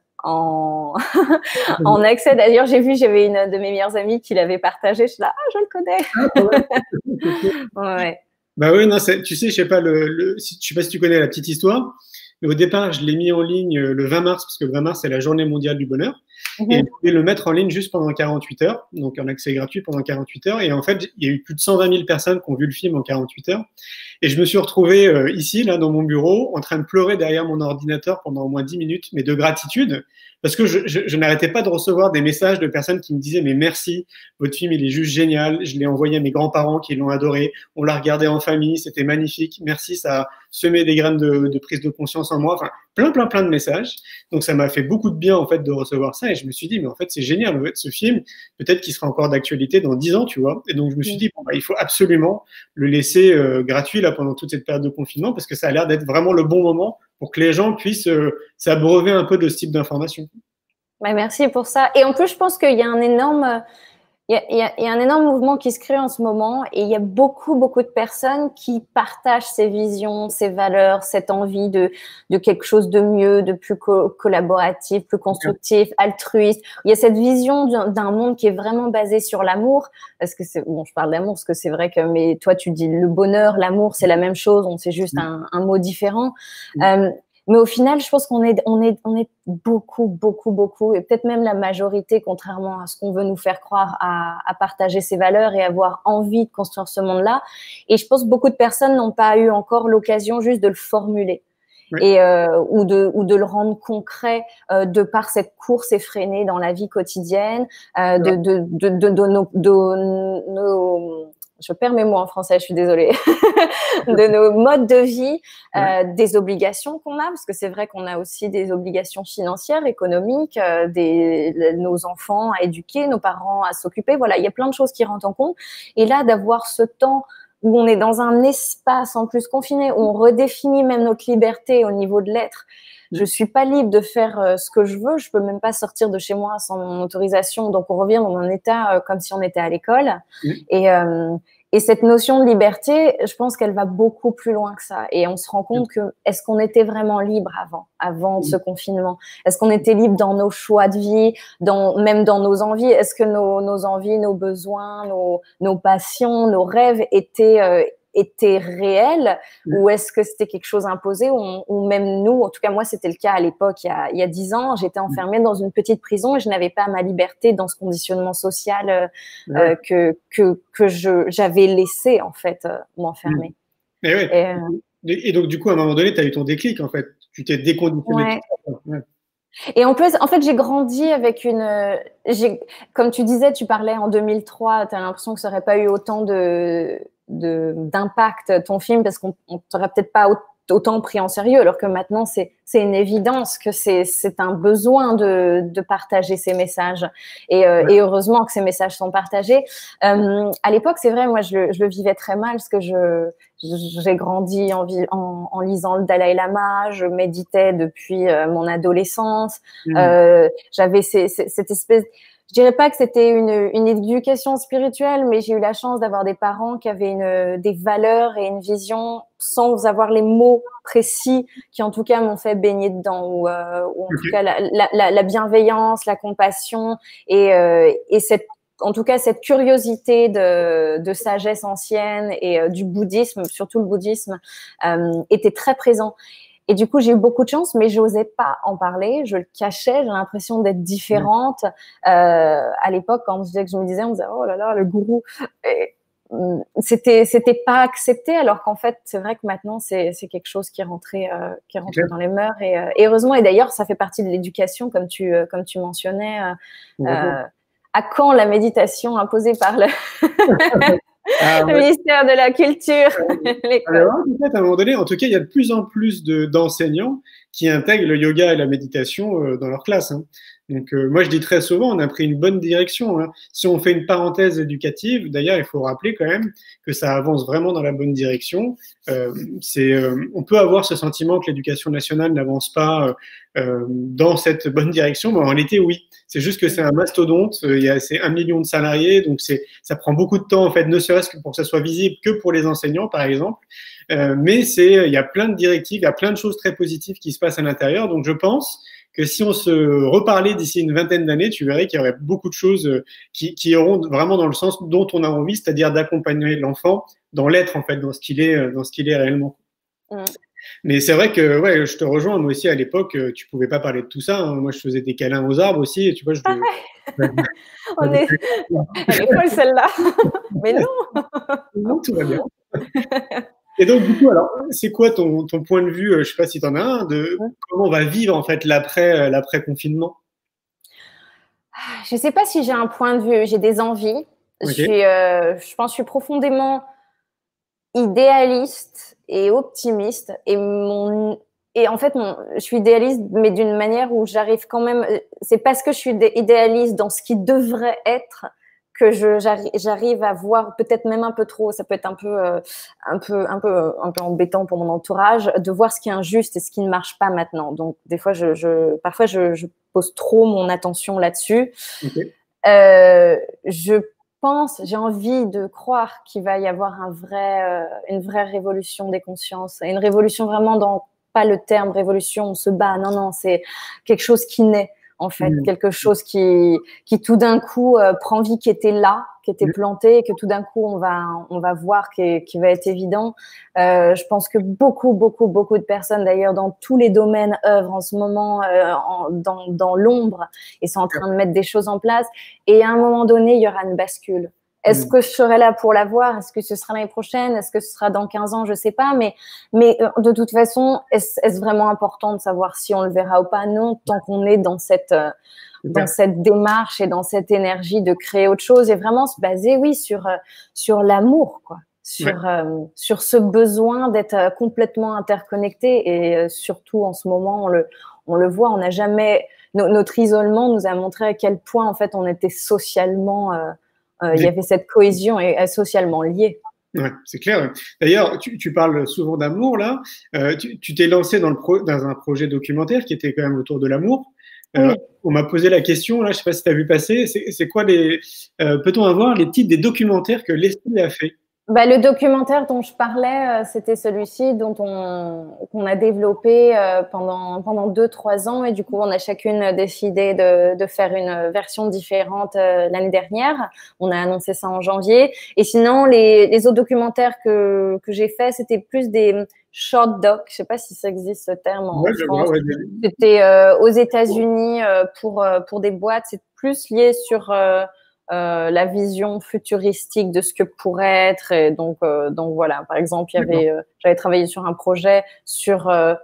en, en accès. D'ailleurs, j'ai vu, j'avais une de mes meilleures amies qui l'avait partagé. Je suis là, ah, je le connais. Ah, ouais. Ouais. Bah oui, non, tu sais, je sais pas, le, le, je sais pas si tu connais la petite histoire, mais au départ, je l'ai mis en ligne le vingt mars, parce que le vingt mars, c'est la journée mondiale du bonheur. Mm-hmm. Et je voulais le mettre en ligne juste pendant quarante-huit heures, donc en accès gratuit pendant quarante-huit heures. Et en fait, il y a eu plus de cent vingt mille personnes qui ont vu le film en quarante-huit heures. Et je me suis retrouvé euh, ici, là, dans mon bureau, en train de pleurer derrière mon ordinateur pendant au moins dix minutes, mais de gratitude, parce que je, je, je n'arrêtais pas de recevoir des messages de personnes qui me disaient « Mais merci, votre film, il est juste génial. Je l'ai envoyé à mes grands-parents qui l'ont adoré. On l'a regardé en famille, c'était magnifique. Merci, ça a semé des graines de, de prise de conscience en moi. » Enfin, plein, plein, plein de messages. Donc, ça m'a fait beaucoup de bien, en fait, de recevoir ça. Et je me suis dit « Mais en fait, c'est génial. En fait, ce film, peut-être qu'il sera encore d'actualité dans dix ans, tu vois. » Et donc, je me suis dit bon, bah, « Il faut absolument le laisser euh, gratuit là pendant toute cette période de confinement parce que ça a l'air d'être vraiment le bon moment pour que les gens puissent euh, s'abreuver un peu de ce type d'informations. » Bah, merci pour ça. Et en plus, je pense qu'il y a un énorme, Il y, a, il, y a, il y a un énorme mouvement qui se crée en ce moment et il y a beaucoup, beaucoup de personnes qui partagent ces visions, ces valeurs, cette envie de, de quelque chose de mieux, de plus co collaboratif, plus constructif, altruiste. Il y a cette vision d'un monde qui est vraiment basé sur l'amour. Parce que c'est, bon, je parle d'amour parce que c'est vrai que, mais toi, tu dis le bonheur, l'amour, c'est la même chose. On sait juste un, un mot différent. Mmh. Euh, Mais au final, je pense qu'on est, on est, on est beaucoup, beaucoup, beaucoup, et peut-être même la majorité, contrairement à ce qu'on veut nous faire croire, à, à partager ces valeurs et avoir envie de construire ce monde-là. Et je pense que beaucoup de personnes n'ont pas eu encore l'occasion juste de le formuler. Oui. Et euh, ou de ou de le rendre concret euh, de par cette course effrénée dans la vie quotidienne, euh, de, de, de, de, de nos, de nos je perds mes mots en français, je suis désolée, de nos modes de vie, euh, ouais. des obligations qu'on a, parce que c'est vrai qu'on a aussi des obligations financières, économiques, euh, des, nos enfants à éduquer, nos parents à s'occuper. Voilà, il y a plein de choses qui rentrent en compte. Et là, d'avoir ce temps où on est dans un espace en plus confiné, où on redéfinit même notre liberté au niveau de l'être. Je suis pas libre de faire euh, ce que je veux. Je peux même pas sortir de chez moi sans mon autorisation. Donc, on revient dans un état euh, comme si on était à l'école. Mmh. Et, euh, et cette notion de liberté, je pense qu'elle va beaucoup plus loin que ça. Et on se rend compte que est-ce qu'on était vraiment libre avant, avant mmh. ce confinement? Est-ce qu'on était libre dans nos choix de vie, dans, même dans nos envies? Est-ce que nos, nos envies, nos besoins, nos, nos passions, nos rêves étaient euh, était réel mmh. ou est-ce que c'était quelque chose imposé ou, on, ou même nous, en tout cas moi c'était le cas à l'époque il y a, il y a dix ans, j'étais enfermée mmh. dans une petite prison et je n'avais pas ma liberté dans ce conditionnement social euh, ouais. euh, que, que, que je, j'avais laissé en fait euh, m'enfermer. Mmh. Et, ouais. et, euh, et donc du coup à un moment donné tu as eu ton déclic en fait, tu t'es déconditionné. Ouais. Ouais. Et en plus, en fait, j'ai grandi avec une, j'ai, comme tu disais, tu parlais en deux mille trois, tu as l'impression que ça n'aurait pas eu autant de, de, d'impact ton film parce qu'on ne t'aurait peut-être pas autant pris en sérieux, alors que maintenant, c'est, c'est une évidence que c'est, c'est un besoin de, de partager ces messages. Et, euh, ouais. et heureusement que ces messages sont partagés. Euh, à l'époque, c'est vrai, moi, je le, je le vivais très mal parce que je, j'ai grandi en, en, en lisant le Dalai Lama, je méditais depuis euh, mon adolescence. Mmh. Euh, j'avais ces, ces, cette espèce... Je dirais pas que c'était une, une éducation spirituelle, mais j'ai eu la chance d'avoir des parents qui avaient une, des valeurs et une vision sans avoir les mots précis qui, en tout cas, m'ont fait baigner dedans. Ou, euh, ou en okay. tout cas, la, la, la bienveillance, la compassion et, euh, et cette en tout cas, cette curiosité de, de sagesse ancienne et euh, du bouddhisme, surtout le bouddhisme, euh, était très présent. Et du coup, j'ai eu beaucoup de chance, mais j'osais pas en parler. Je le cachais. J'ai l'impression d'être différente. Euh, à l'époque, quand je disais que je me disais, on me disait, oh là là, le gourou. Et, c'était, c'était pas accepté, alors qu'en fait, c'est vrai que maintenant, c'est, c'est quelque chose qui est rentré, euh, qui est rentré okay. dans les mœurs. Et, euh, et heureusement, et d'ailleurs, ça fait partie de l'éducation, comme tu, euh, comme tu mentionnais. Euh, euh, à quand la méditation imposée par le, ah, ouais. le ministère de la Culture Alors, peut-être à un moment donné, en tout cas, il y a de plus en plus de, d'enseignants qui intègrent le yoga et la méditation euh, dans leur classe. Hein. Donc, euh, moi, je dis très souvent, on a pris une bonne direction. Hein. Si on fait une parenthèse éducative, d'ailleurs, il faut rappeler quand même que ça avance vraiment dans la bonne direction. Euh, c'est, euh, on peut avoir ce sentiment que l'éducation nationale n'avance pas euh, dans cette bonne direction, mais en réalité, oui. C'est juste que c'est un mastodonte, il y a, c'est un million de salariés, donc c'est, ça prend beaucoup de temps, en fait, ne serait-ce que pour que ça soit visible que pour les enseignants, par exemple. Euh, mais c'est, il y a plein de directives, il y a plein de choses très positives qui se passent à l'intérieur. Donc, je pense que si on se reparlait d'ici une vingtaine d'années, tu verrais qu'il y aurait beaucoup de choses qui, qui iront vraiment dans le sens dont on a envie, c'est-à-dire d'accompagner l'enfant dans l'être, en fait, dans ce qu'il est, dans ce qu'il est réellement. Mmh. Mais c'est vrai que ouais, je te rejoins. Moi aussi, à l'époque, tu pouvais pas parler de tout ça. Hein. Moi, je faisais des câlins aux arbres aussi. Et tu vois, je. Ah ouais. On est. Elle est folle celle-là. Mais non. Non, tout va bien. Et donc, du coup, alors, c'est quoi ton, ton point de vue, je sais pas si tu en as un, de comment on va vivre en fait l'après, l'après confinement? Je sais pas si j'ai un point de vue. J'ai des envies. Okay. Je suis, euh, je pense, que je suis profondément idéaliste et optimiste et mon et en fait mon, je suis idéaliste mais d'une manière où j'arrive quand même, c'est parce que je suis idéaliste dans ce qui devrait être que je j'arrive, j'arrive à voir peut-être même un peu trop, ça peut être un peu euh, un peu un peu un peu embêtant pour mon entourage de voir ce qui est injuste et ce qui ne marche pas maintenant. Donc des fois je, je parfois je, je pose trop mon attention là-dessus. Okay. Euh, je pense, j'ai envie de croire qu'il va y avoir un vrai, euh, une vraie révolution des consciences, une révolution vraiment dans, pas le terme révolution, on se bat, non, non, c'est quelque chose qui naît, en fait, mmh. quelque chose qui, qui tout d'un coup euh, prend vie, qui était là, qui était planté, et que tout d'un coup on va, on va voir, qui, qui va être évident. Euh, je pense que beaucoup, beaucoup, beaucoup de personnes, d'ailleurs, dans tous les domaines, œuvrent en ce moment euh, en, dans, dans l'ombre et sont en train de mettre des choses en place. Et à un moment donné, il y aura une bascule. Est-ce que je serai là pour la voir? Est-ce que ce sera l'année prochaine? Est-ce que ce sera dans quinze ans? Je sais pas. Mais, mais de toute façon, est-ce, est-ce vraiment important de savoir si on le verra ou pas? Non, tant qu'on est dans cette, euh, dans cette démarche et dans cette énergie de créer autre chose et vraiment se baser, oui, sur, euh, sur l'amour, quoi. Sur, ouais. euh, sur ce besoin d'être complètement interconnecté. Et euh, surtout, en ce moment, on le, on le voit, on n'a jamais… No, notre isolement nous a montré à quel point, en fait, on était socialement… Euh, Euh, il y avait cette cohésion et euh, socialement liée. Ouais, c'est clair. D'ailleurs, tu, tu parles souvent d'amour là. Euh, tu, tu t'es lancé dans, le pro, dans un projet documentaire qui était quand même autour de l'amour. Euh, oui. On m'a posé la question là, je sais pas si tu as vu passer. C'est, c'est quoi les euh, peut-on avoir les titres des documentaires que Leslie a fait? Bah, le documentaire dont je parlais, euh, c'était celui-ci dont on qu'on a développé euh, pendant pendant deux trois ans et du coup on a chacune décidé de de faire une version différente euh, l'année dernière. On a annoncé ça en janvier. Et sinon les les autres documentaires que que j'ai fait, c'était plus des short docs. Je sais pas si ça existe ce terme en ouais, France. Vois, ouais, c'était euh, aux États-Unis euh, pour euh, pour des boîtes. C'est plus lié sur euh, Euh, la vision futuristique de ce que pourrait être. Et donc, euh, donc voilà, par exemple, il y avait, euh, j'avais travaillé sur un projet sur… Euh...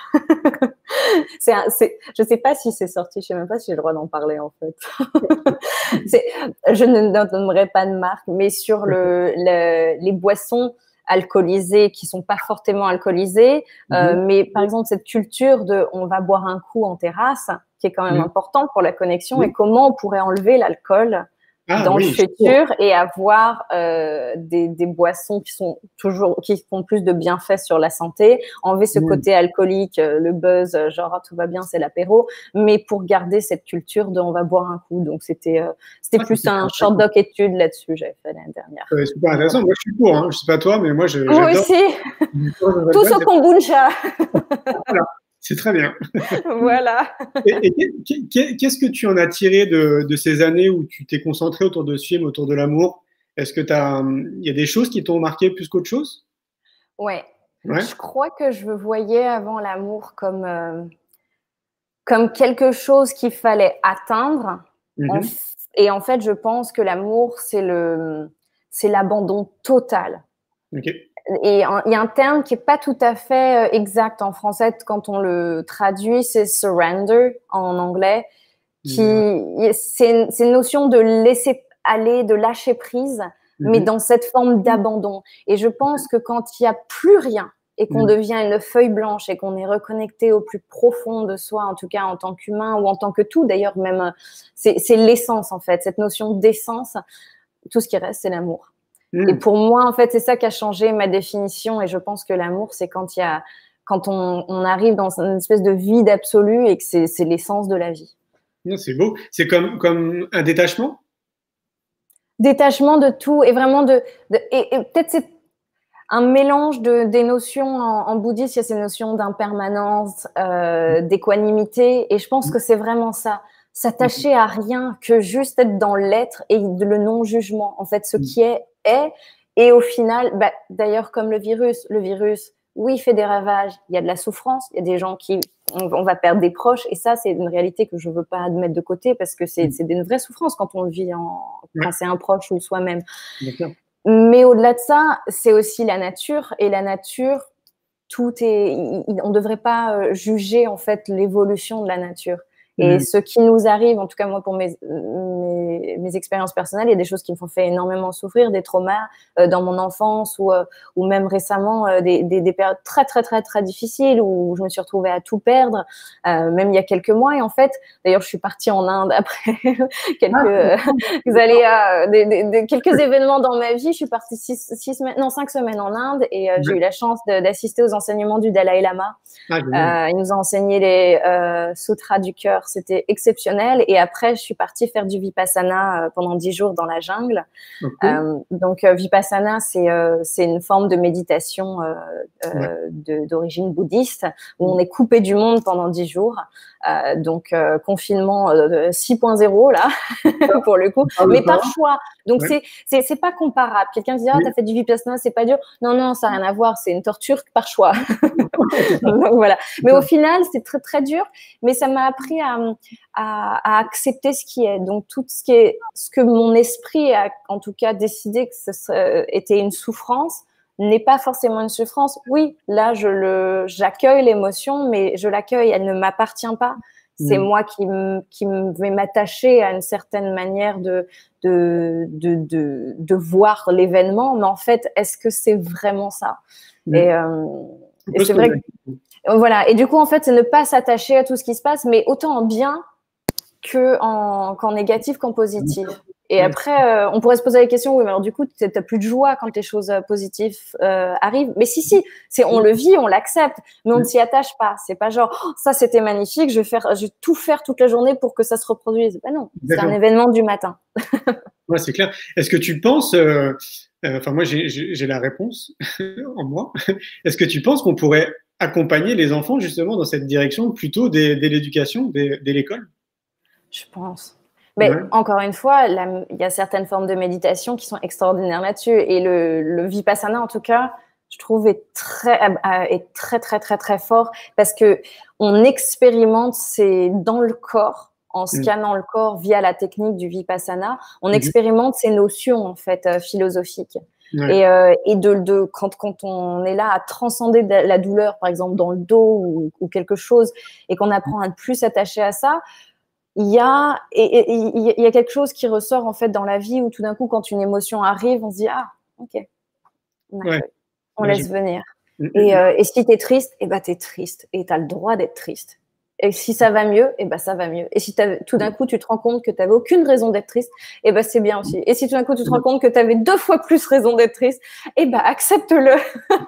c'est un, c'est, je ne sais pas si c'est sorti, je ne sais même pas si j'ai le droit d'en parler en fait. c'est, je ne donnerai pas de marque, mais sur le, le, les boissons alcoolisées qui sont pas fortement alcoolisées, mm-hmm. euh, mais par exemple cette culture de on va boire un coup en terrasse, qui est quand même mm-hmm. important pour la connexion, mm-hmm. et comment on pourrait enlever l'alcool Ah, dans oui, le futur et avoir euh, des, des boissons qui sont toujours qui font plus de bienfaits sur la santé, enlever ce mmh. côté alcoolique, le buzz, genre ah, tout va bien, c'est l'apéro, mais pour garder cette culture de on va boire un coup. Donc c'était euh, c'était ah, plus un short doc étude là-dessus, j'avais fait l'année dernière. C'est super intéressant. Moi je suis pour, hein. Je sais pas toi, mais moi je. Moi aussi. Tous au kombucha. Voilà. C'est très bien. Voilà. Et, et qu'est-ce que tu en as tiré de, de ces années où tu t'es concentré autour de ce film, autour de l'amour? Est-ce que t'as, il y a des choses qui t'ont marqué plus qu'autre chose? Ouais. ouais. Je crois que je voyais avant l'amour comme, euh, comme quelque chose qu'il fallait atteindre. Mm-hmm. En, et en fait, je pense que l'amour, c'est le, c'est l'abandon total. Ok. Et il y a un terme qui est pas tout à fait exact en français quand on le traduit, c'est surrender en anglais, qui mmh. c'est, c'est une notion de laisser aller, de lâcher prise, mmh. mais dans cette forme d'abandon. Et je pense que quand il y a plus rien et qu'on mmh. devient une feuille blanche et qu'on est reconnecté au plus profond de soi, en tout cas en tant qu'humain ou en tant que tout, d'ailleurs même c'est, c'est l'essence en fait, cette notion d'essence. Tout ce qui reste, c'est l'amour. Mmh. Et pour moi, en fait, c'est ça qui a changé ma définition. Et je pense que l'amour, c'est quand il y a, quand on, on arrive dans une espèce de vide absolu et que c'est, c'est l'essence de la vie. Non, c'est beau. C'est comme, comme un détachement. Détachement de tout et vraiment de, de et, et peut-être c'est un mélange de des notions en, en bouddhisme. Il y a ces notions d'impermanence, euh, d'équanimité. Et je pense mmh. que c'est vraiment ça. S'attacher à rien que juste être dans l'être et le non-jugement. En fait, ce qui est, est. Et au final, bah, d'ailleurs, comme le virus, le virus, oui, il fait des ravages. Il y a de la souffrance. Il y a des gens qui, on, on va perdre des proches. Et ça, c'est une réalité que je veux pas admettre de côté parce que c'est, c'est une vraie souffrance quand on le vit en, quand c'est un proche ou soi-même. D'accord. Mais au-delà de ça, c'est aussi la nature. Et la nature, tout est, on ne devrait pas juger, en fait, l'évolution de la nature. Et mmh. ce qui nous arrive, en tout cas moi pour mes, mes, mes expériences personnelles, il y a des choses qui me font fait énormément souffrir, des traumas euh, dans mon enfance ou, euh, ou même récemment euh, des, des, des périodes très très très très difficiles où je me suis retrouvée à tout perdre, euh, même il y a quelques mois. Et en fait, d'ailleurs je suis partie en Inde après quelques euh, aléas, des, des, des, quelques événements dans ma vie. Je suis partie six, six semaines, non cinq semaines en Inde et euh, mmh. j'ai eu la chance de, d'assister aux enseignements du Dalai Lama. Ah, euh, il nous a enseigné les euh, sutras du cœur. heures. C'était exceptionnel. Et après, je suis partie faire du Vipassana pendant dix jours dans la jungle. Okay. Euh, donc, Vipassana, c'est euh, c'est une forme de méditation euh, ouais. euh, d'origine bouddhiste où on est coupé du monde pendant dix jours. Euh, donc, euh, confinement euh, six point zéro, là, pour le coup, mais par choix. Donc, ouais. c'est c'est pas comparable. Quelqu'un dit, ah, oui. t'as fait du Vipassana, c'est pas dur. Non, non, ça n'a rien à voir. C'est une torture par choix. Donc, voilà. Mais au final, c'est très, très dur. Mais ça m'a appris à, à, à accepter ce qui est. Donc, tout ce qui est, ce que mon esprit a, en tout cas, décidé que ce serait, était une souffrance, n'est pas forcément une souffrance. Oui, là, je le, j'accueille l'émotion, mais je l'accueille. Elle ne m'appartient pas. C'est mmh. moi qui, qui vais m'attacher à une certaine manière de, de, de, de, de voir l'événement. Mais en fait, est-ce que c'est vraiment ça? mmh. Et, euh, et c'est vrai que, voilà. Et du coup, en fait, c'est ne pas s'attacher à tout ce qui se passe, mais autant en bien que en, qu'en négatif qu'en positif. Et après, euh, on pourrait se poser la question, oui, mais alors du coup, tu n'as plus de joie quand les choses positives euh, arrivent. Mais si, si, c'est, on le vit, on l'accepte, mais on ne s'y attache pas. C'est pas genre, oh, ça c'était magnifique, je vais faire, je vais tout faire toute la journée pour que ça se reproduise. Ben non, c'est un événement du matin. Ouais, c'est clair. Est-ce que tu penses, euh, euh, enfin moi j'ai, j'ai la réponse en moi. Est-ce que tu penses qu'on pourrait accompagner les enfants justement dans cette direction plutôt dès, dès l'éducation, dès, dès l'école? Je pense. Mais ouais. encore une fois, il y a certaines formes de méditation qui sont extraordinaires là-dessus. Et le, le Vipassana, en tout cas, je trouve est très, est très, très, très, très fort parce que on expérimente, c'est dans le corps, en scannant mmh. le corps via la technique du Vipassana, on mmh. expérimente ces notions, en fait, euh, philosophiques. Ouais. Et, euh, et de, de quand, quand on est là à transcender la douleur, par exemple, dans le dos ou, ou quelque chose, et qu'on apprend à ne plus s'attacher à ça, il y a et, et, et, il y a quelque chose qui ressort en fait dans la vie où tout d'un coup quand une émotion arrive on se dit ah ok on, ouais. on ouais, laisse je... venir mmh, et, mmh. Euh, et si t'es triste et eh ben t'es triste et t'as le droit d'être triste et si ça va mieux et eh ben ça va mieux et si tout d'un coup tu te rends compte que t'avais aucune raison d'être triste et eh ben c'est bien aussi et si tout d'un coup tu te rends compte que t'avais deux fois plus raison d'être triste et eh ben accepte-le.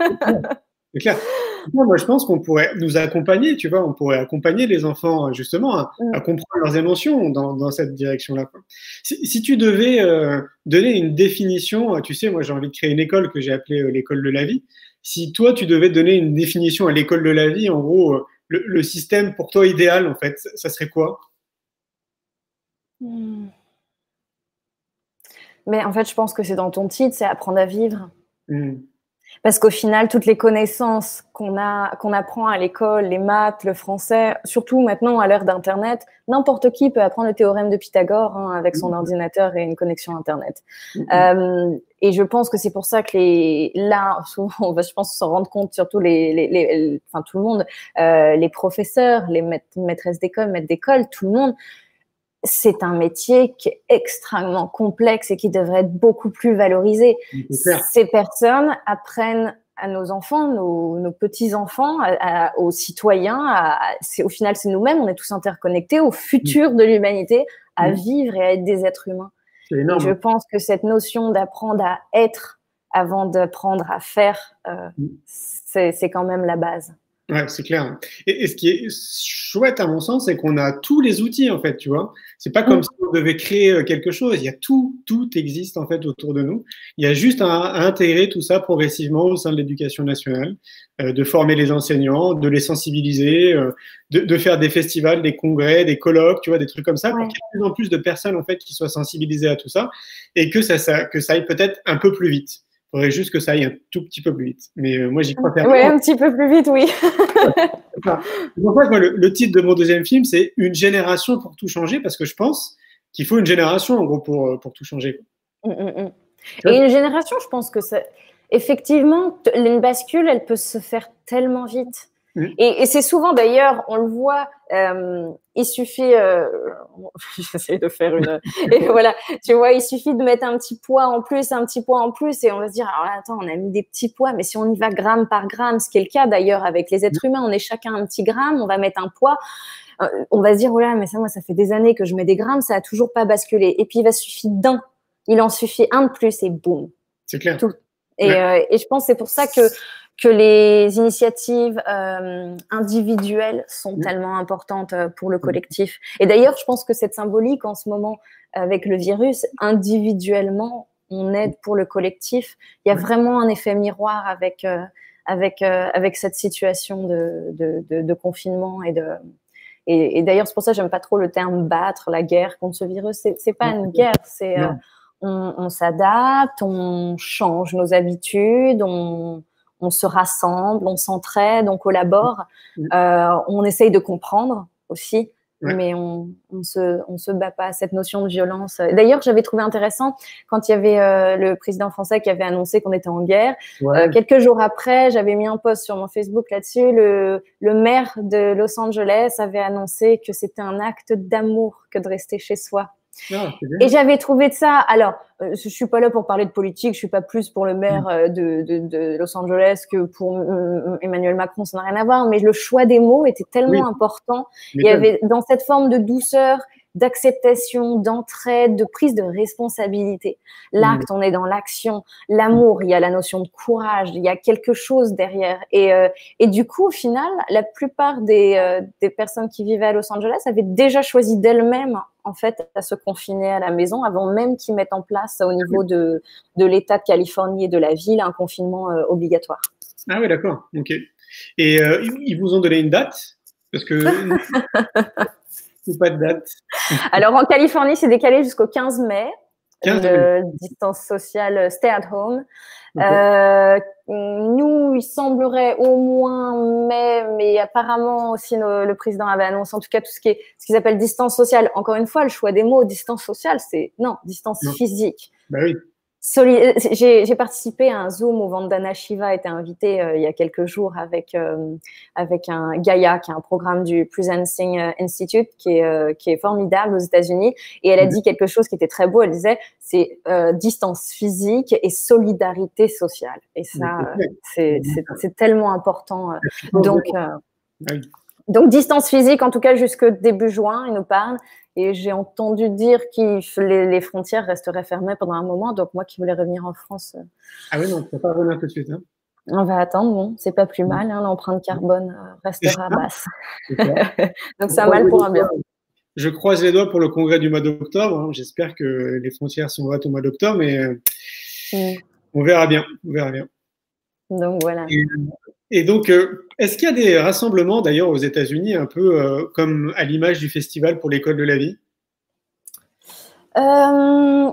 C'est clair. Moi, je pense qu'on pourrait nous accompagner, tu vois, on pourrait accompagner les enfants justement à, mmh. à comprendre leurs émotions dans, dans cette direction-là. Si, si tu devais euh, donner une définition, tu sais, moi j'ai envie de créer une école que j'ai appelée euh, l'école de la vie. Si toi, tu devais donner une définition à l'école de la vie, en gros, euh, le, le système pour toi idéal, en fait, ça serait quoi? mmh. Mais en fait, je pense que c'est dans ton titre, c'est apprendre à vivre. Mmh. Parce qu'au final, toutes les connaissances qu'on a, qu'on apprend à l'école, les maths, le français, surtout maintenant à l'ère d'Internet, n'importe qui peut apprendre le théorème de Pythagore hein, avec son ordinateur et une connexion Internet. Mm-hmm. Euh, et je pense que c'est pour ça que les, là, souvent, on va, je pense, s'en rendre compte, surtout les, les, les, enfin tout le monde, euh, les professeurs, les maîtresses d'école, maîtres d'école, tout le monde. C'est un métier qui est extrêmement complexe et qui devrait être beaucoup plus valorisé. Ces personnes apprennent à nos enfants, nos, nos petits-enfants, à, à, aux citoyens, à, c'est, au final, c'est nous-mêmes, on est tous interconnectés, au futur de l'humanité, à mmh. vivre et à être des êtres humains. C'est énorme. Et je pense que cette notion d'apprendre à être avant d'apprendre à faire, euh, mmh. c'est, c'est quand même la base. Ouais, c'est clair. Et, et ce qui est chouette à mon sens, c'est qu'on a tous les outils en fait, tu vois. C'est pas comme mmh. si on devait créer quelque chose. Il y a tout, tout existe en fait autour de nous. Il y a juste à, à intégrer tout ça progressivement au sein de l'éducation nationale, euh, de former les enseignants, de les sensibiliser, euh, de, de faire des festivals, des congrès, des colloques, tu vois, des trucs comme ça, ouais. pour qu'il y ait de plus en plus de personnes en fait qui soient sensibilisées à tout ça et que ça, ça que ça aille peut-être un peu plus vite. Il faudrait juste que ça aille un tout petit peu plus vite. Mais euh, moi, j'y crois fermement. Oui, un petit peu plus vite, oui. C'est pour ça que moi, le, le titre de mon deuxième film, c'est « Une génération pour tout changer », parce que je pense qu'il faut une génération, en gros, pour, pour tout changer. Mmh, mmh. Et une génération, je pense que ça... Effectivement, une bascule, elle peut se faire tellement vite. Mmh. Et, et c'est souvent, d'ailleurs, on le voit, euh, il suffit, euh, j'essaie de faire une, et voilà, tu vois, il suffit de mettre un petit poids en plus, un petit poids en plus, et on va se dire, alors là, attends, on a mis des petits poids, mais si on y va gramme par gramme, ce qui est le cas d'ailleurs avec les êtres humains, on est chacun un petit gramme, on va mettre un poids, euh, on va se dire, oh là, mais ça, moi, ça fait des années que je mets des grammes, ça a toujours pas basculé. Et puis, il va suffire d'un, il en suffit un de plus, et boum. C'est clair. Tout. Et, ouais. euh, et je pense que c'est pour ça que que les initiatives euh, individuelles sont Mmh. tellement importantes pour le collectif. Et d'ailleurs, je pense que cette symbolique en ce moment avec le virus, individuellement, on aide pour le collectif. Il y a Ouais. vraiment un effet miroir avec euh, avec euh, avec cette situation de, de, de, de confinement et de et, et d'ailleurs c'est pour ça que j'aime pas trop le terme battre la guerre contre ce virus. C'est c'est pas Non, une guerre, c'est euh, non. on, on s'adapte, on change nos habitudes, on on se rassemble, on s'entraide, on collabore, Mmh. euh, on essaye de comprendre aussi, Ouais. mais on on se on se bat pas. Cette notion de violence. D'ailleurs, j'avais trouvé intéressant quand il y avait euh, le président français qui avait annoncé qu'on était en guerre. Ouais. Euh, quelques jours après, j'avais mis un post sur mon Facebook là-dessus. Le le maire de Los Angeles avait annoncé que c'était un acte d'amour que de rester chez soi. Ah, c'est bien. Et j'avais trouvé de ça. Alors, euh, je suis pas là pour parler de politique. Je suis pas plus pour le maire Mmh. euh, de, de, de Los Angeles que pour euh, Emmanuel Macron. Ça n'a rien à voir. Mais le choix des mots était tellement Oui. important. Il y M'étonne. avait dans cette forme de douceur, d'acceptation, d'entraide, de prise de responsabilité. L'acte, on est dans l'action. L'amour, il y a la notion de courage. Il y a quelque chose derrière. Et, euh, et du coup, au final, la plupart des, euh, des personnes qui vivaient à Los Angeles avaient déjà choisi d'elles-mêmes en fait, à se confiner à la maison avant même qu'ils mettent en place au niveau de, de l'État de Californie et de la ville un confinement euh, obligatoire. Ah oui, d'accord. Ok. Et euh, ils vous ont donné une date? Parce que ou pas de date. Alors en Californie, c'est décalé jusqu'au quinze mai. quinze Le distance sociale stay at home. Okay. Euh, nous, il semblerait au moins mai, mais apparemment aussi nos, le président avait annoncé en tout cas tout ce qui est ce qu'ils appellent distance sociale. Encore une fois, le choix des mots, distance sociale, c'est non, distance Non. physique. Bah oui. J'ai, j'ai participé à un Zoom où Vandana Shiva était invitée euh, il y a quelques jours avec euh, avec un Gaia, qui est un programme du Presencing Institute, qui est euh, qui est formidable aux États-Unis. Et elle a dit quelque chose qui était très beau. Elle disait c'est euh, distance physique et solidarité sociale. Et ça, euh, c'est c'est c'est tellement important. Euh, donc euh, oui. donc distance physique, en tout cas jusque début juin, il nous parle. Et j'ai entendu dire que les, les frontières resteraient fermées pendant un moment. Donc, moi qui voulais revenir en France. Euh, ah oui, non, tu ne peux pas revenir tout de suite. Hein. On va attendre, bon, c'est pas plus mal. Hein, l'empreinte carbone euh, restera basse. Donc, c'est un mal pour un bien. Je croise les doigts pour le congrès du mois d'octobre. Hein. J'espère que les frontières sont ouvertes au mois d'octobre, mais euh, mm. on verra bien. On verra bien. Donc, voilà. Et, et donc, euh, est-ce qu'il y a des rassemblements, d'ailleurs, aux États-Unis, un peu euh, comme à l'image du Festival pour l'école de la vie? euh,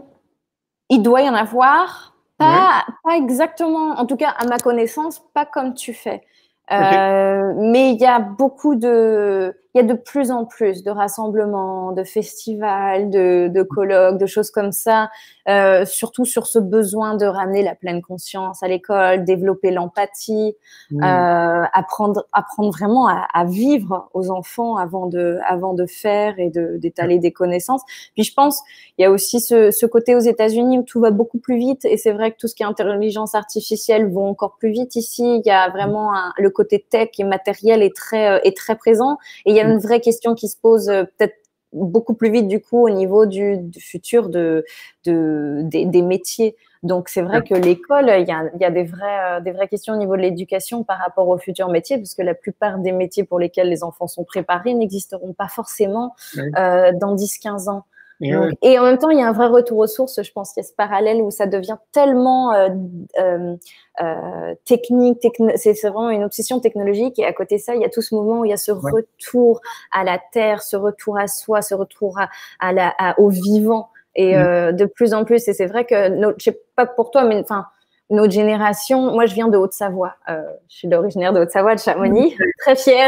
Il doit y en avoir. Pas, ouais. pas exactement, en tout cas, à ma connaissance, pas comme tu fais. Euh, okay. Mais il y a beaucoup de, il y a de plus en plus de rassemblements, de festivals, de, de colloques, de choses comme ça, euh, surtout sur ce besoin de ramener la pleine conscience à l'école, développer l'empathie, mmh. euh, apprendre, apprendre vraiment à, à vivre aux enfants avant de, avant de faire et de, d'étaler des connaissances. Puis je pense, il y a aussi ce, ce côté aux États-Unis où tout va beaucoup plus vite, et c'est vrai que tout ce qui est intelligence artificielle va encore plus vite ici. Il y a vraiment un, le côté tech et matériel est très, est très présent, et il y a une vraie question qui se pose euh, peut-être beaucoup plus vite du coup au niveau du, du futur de, de, des, des métiers. Donc c'est vrai que l'école, il y a, il y a des, vrais, des vraies questions au niveau de l'éducation par rapport aux futurs métiers, parce que la plupart des métiers pour lesquels les enfants sont préparés n'existeront pas forcément oui. euh, dans dix à quinze ans. Et, Donc, ouais. et en même temps, il y a un vrai retour aux sources. Je pense qu'il y a ce parallèle où ça devient tellement euh, euh, euh, technique, techno c'est vraiment une obsession technologique. Et à côté de ça, il y a tout ce mouvement où il y a ce ouais. retour à la terre, ce retour à soi, ce retour à, à la, à, au vivant. Et mmh. euh, de plus en plus, et c'est vrai que, notre, je sais pas pour toi, mais enfin, notre génération, moi je viens de Haute-Savoie, euh, je suis originaire de Haute-Savoie, de Chamonix, très fière.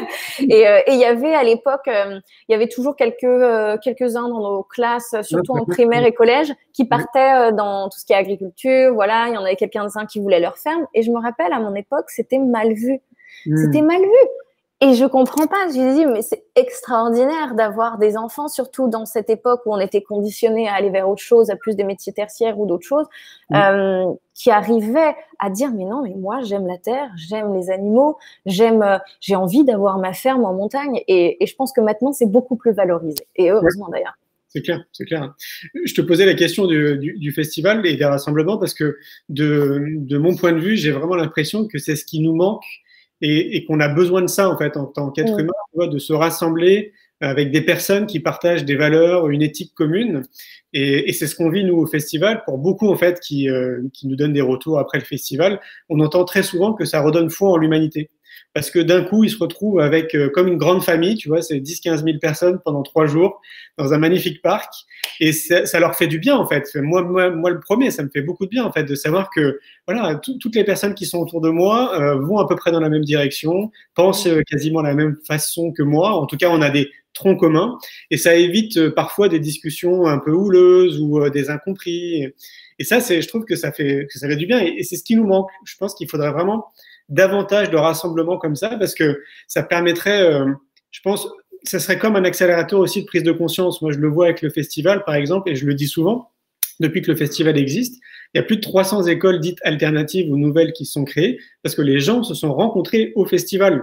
et euh, il y avait à l'époque, euh, il y avait toujours quelques euh, quelques-uns dans nos classes, surtout en primaire et collège, qui partaient euh, dans tout ce qui est agriculture. Voilà, il y en avait quelques-uns qui voulaient leur ferme. Et je me rappelle, à mon époque, c'était mal vu. Mmh. C'était mal vu. Et je comprends pas. Je me dis, mais c'est extraordinaire d'avoir des enfants, surtout dans cette époque où on était conditionné à aller vers autre chose, à plus des métiers tertiaires ou d'autres choses, mmh. euh, qui arrivaient à dire, mais non, mais moi, j'aime la terre, j'aime les animaux, j'aime, euh, j'ai envie d'avoir ma ferme en montagne. Et, et je pense que maintenant, c'est beaucoup plus valorisé. Et heureusement, d'ailleurs. C'est clair, c'est clair. Je te posais la question du, du, du festival et des rassemblements parce que de, de mon point de vue, j'ai vraiment l'impression que c'est ce qui nous manque et, et qu'on a besoin de ça en fait en tant qu'être Mmh. humain, tu vois, de se rassembler avec des personnes qui partagent des valeurs, une éthique commune. Et, et c'est ce qu'on vit nous au festival. Pour beaucoup en fait qui, euh, qui nous donnent des retours après le festival, on entend très souvent que ça redonne foi en l'humanité. Parce que d'un coup, ils se retrouvent avec, euh, comme une grande famille, tu vois, c'est dix quinze mille personnes pendant trois jours dans un magnifique parc. Et ça, ça leur fait du bien, en fait. Moi, moi, moi, le premier, ça me fait beaucoup de bien, en fait, de savoir que, voilà, tout, toutes les personnes qui sont autour de moi euh, vont à peu près dans la même direction, pensent euh, quasiment la même façon que moi. En tout cas, on a des troncs communs. Et ça évite euh, parfois des discussions un peu houleuses ou euh, des incompris. Et, et ça, c'est, je trouve que ça fait, que ça fait du bien. Et, et c'est ce qui nous manque. Je pense qu'il faudrait vraiment davantage de rassemblements comme ça parce que ça permettrait, euh, je pense, ça serait comme un accélérateur aussi de prise de conscience. Moi, je le vois avec le festival, par exemple, et je le dis souvent, depuis que le festival existe, il y a plus de trois cents écoles dites alternatives ou nouvelles qui sont créées parce que les gens se sont rencontrés au festival.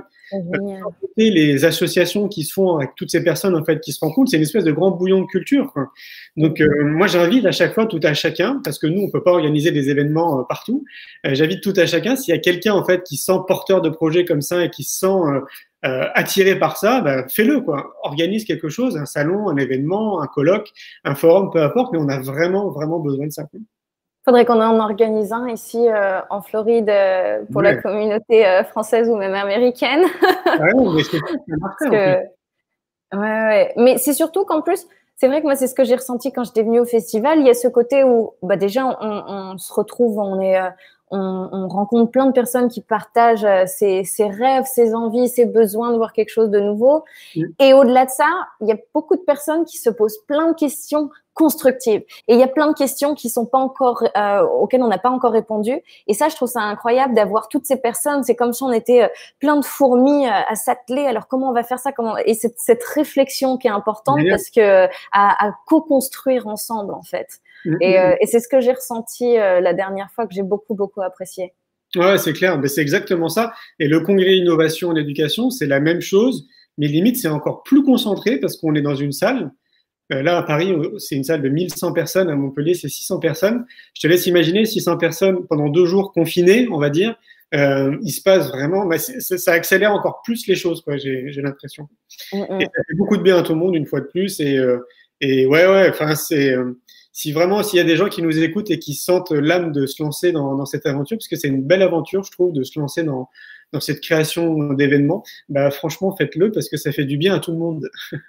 Les associations qui se font avec toutes ces personnes en fait qui se rencontrent, c'est une espèce de grand bouillon de culture, quoi. Donc euh, moi j'invite à chaque fois tout à chacun, parce que nous on peut pas organiser des événements euh, partout. Euh, j'invite tout à chacun, s'il y a quelqu'un en fait qui se sent porteur de projet comme ça et qui se sent euh, euh, attiré par ça, bah, fais-le quoi. Organise quelque chose, un salon, un événement, un colloque, un forum, peu importe, mais on a vraiment vraiment besoin de ça, quoi. Faudrait qu'on en organise un ici euh, en Floride euh, pour Ouais. la communauté euh, française ou même américaine. Ouais, mais c'est marqué, en que... plus. Ouais, ouais. Mais c'est surtout qu'en plus, c'est vrai que moi, c'est ce que j'ai ressenti quand j'étais venue au festival. Il y a ce côté où, bah, déjà, on, on se retrouve, on est, euh, on, on rencontre plein de personnes qui partagent euh, ses, ses rêves, ses envies, ses besoins de voir quelque chose de nouveau. Mm. Et au-delà de ça, il y a beaucoup de personnes qui se posent plein de questions constructives. Et il y a plein de questions qui sont pas encore, euh, auxquelles on n'a pas encore répondu. Et ça, je trouve ça incroyable d'avoir toutes ces personnes. C'est comme si on était euh, plein de fourmis euh, à s'atteler. Alors comment on va faire ça? Comment... Et c'est cette réflexion qui est importante D'ailleurs. parce que à, à co-construire ensemble en fait. Mm, Et, mm. euh, et c'est ce que j'ai ressenti euh, la dernière fois que j'ai beaucoup beaucoup apprécié. Ouais, c'est clair, mais c'est exactement ça. Et le congrès innovation en éducation, c'est la même chose, mais limite, c'est encore plus concentré parce qu'on est dans une salle. Euh, là, à Paris, c'est une salle de mille cent personnes. À Montpellier, c'est six cents personnes. Je te laisse imaginer six cents personnes pendant deux jours confinées, on va dire. Euh, il se passe vraiment, bah, c'est, ça accélère encore plus les choses, quoi, j'ai, j'ai l'impression. Mm-mm. Et ça fait beaucoup de bien à tout le monde, une fois de plus. Et, euh, et ouais, ouais, enfin, c'est. Euh, si vraiment, s'il y a des gens qui nous écoutent et qui sentent l'âme de se lancer dans, dans cette aventure, parce que c'est une belle aventure, je trouve, de se lancer dans, dans cette création d'événements, bah, franchement, faites-le parce que ça fait du bien à tout le monde.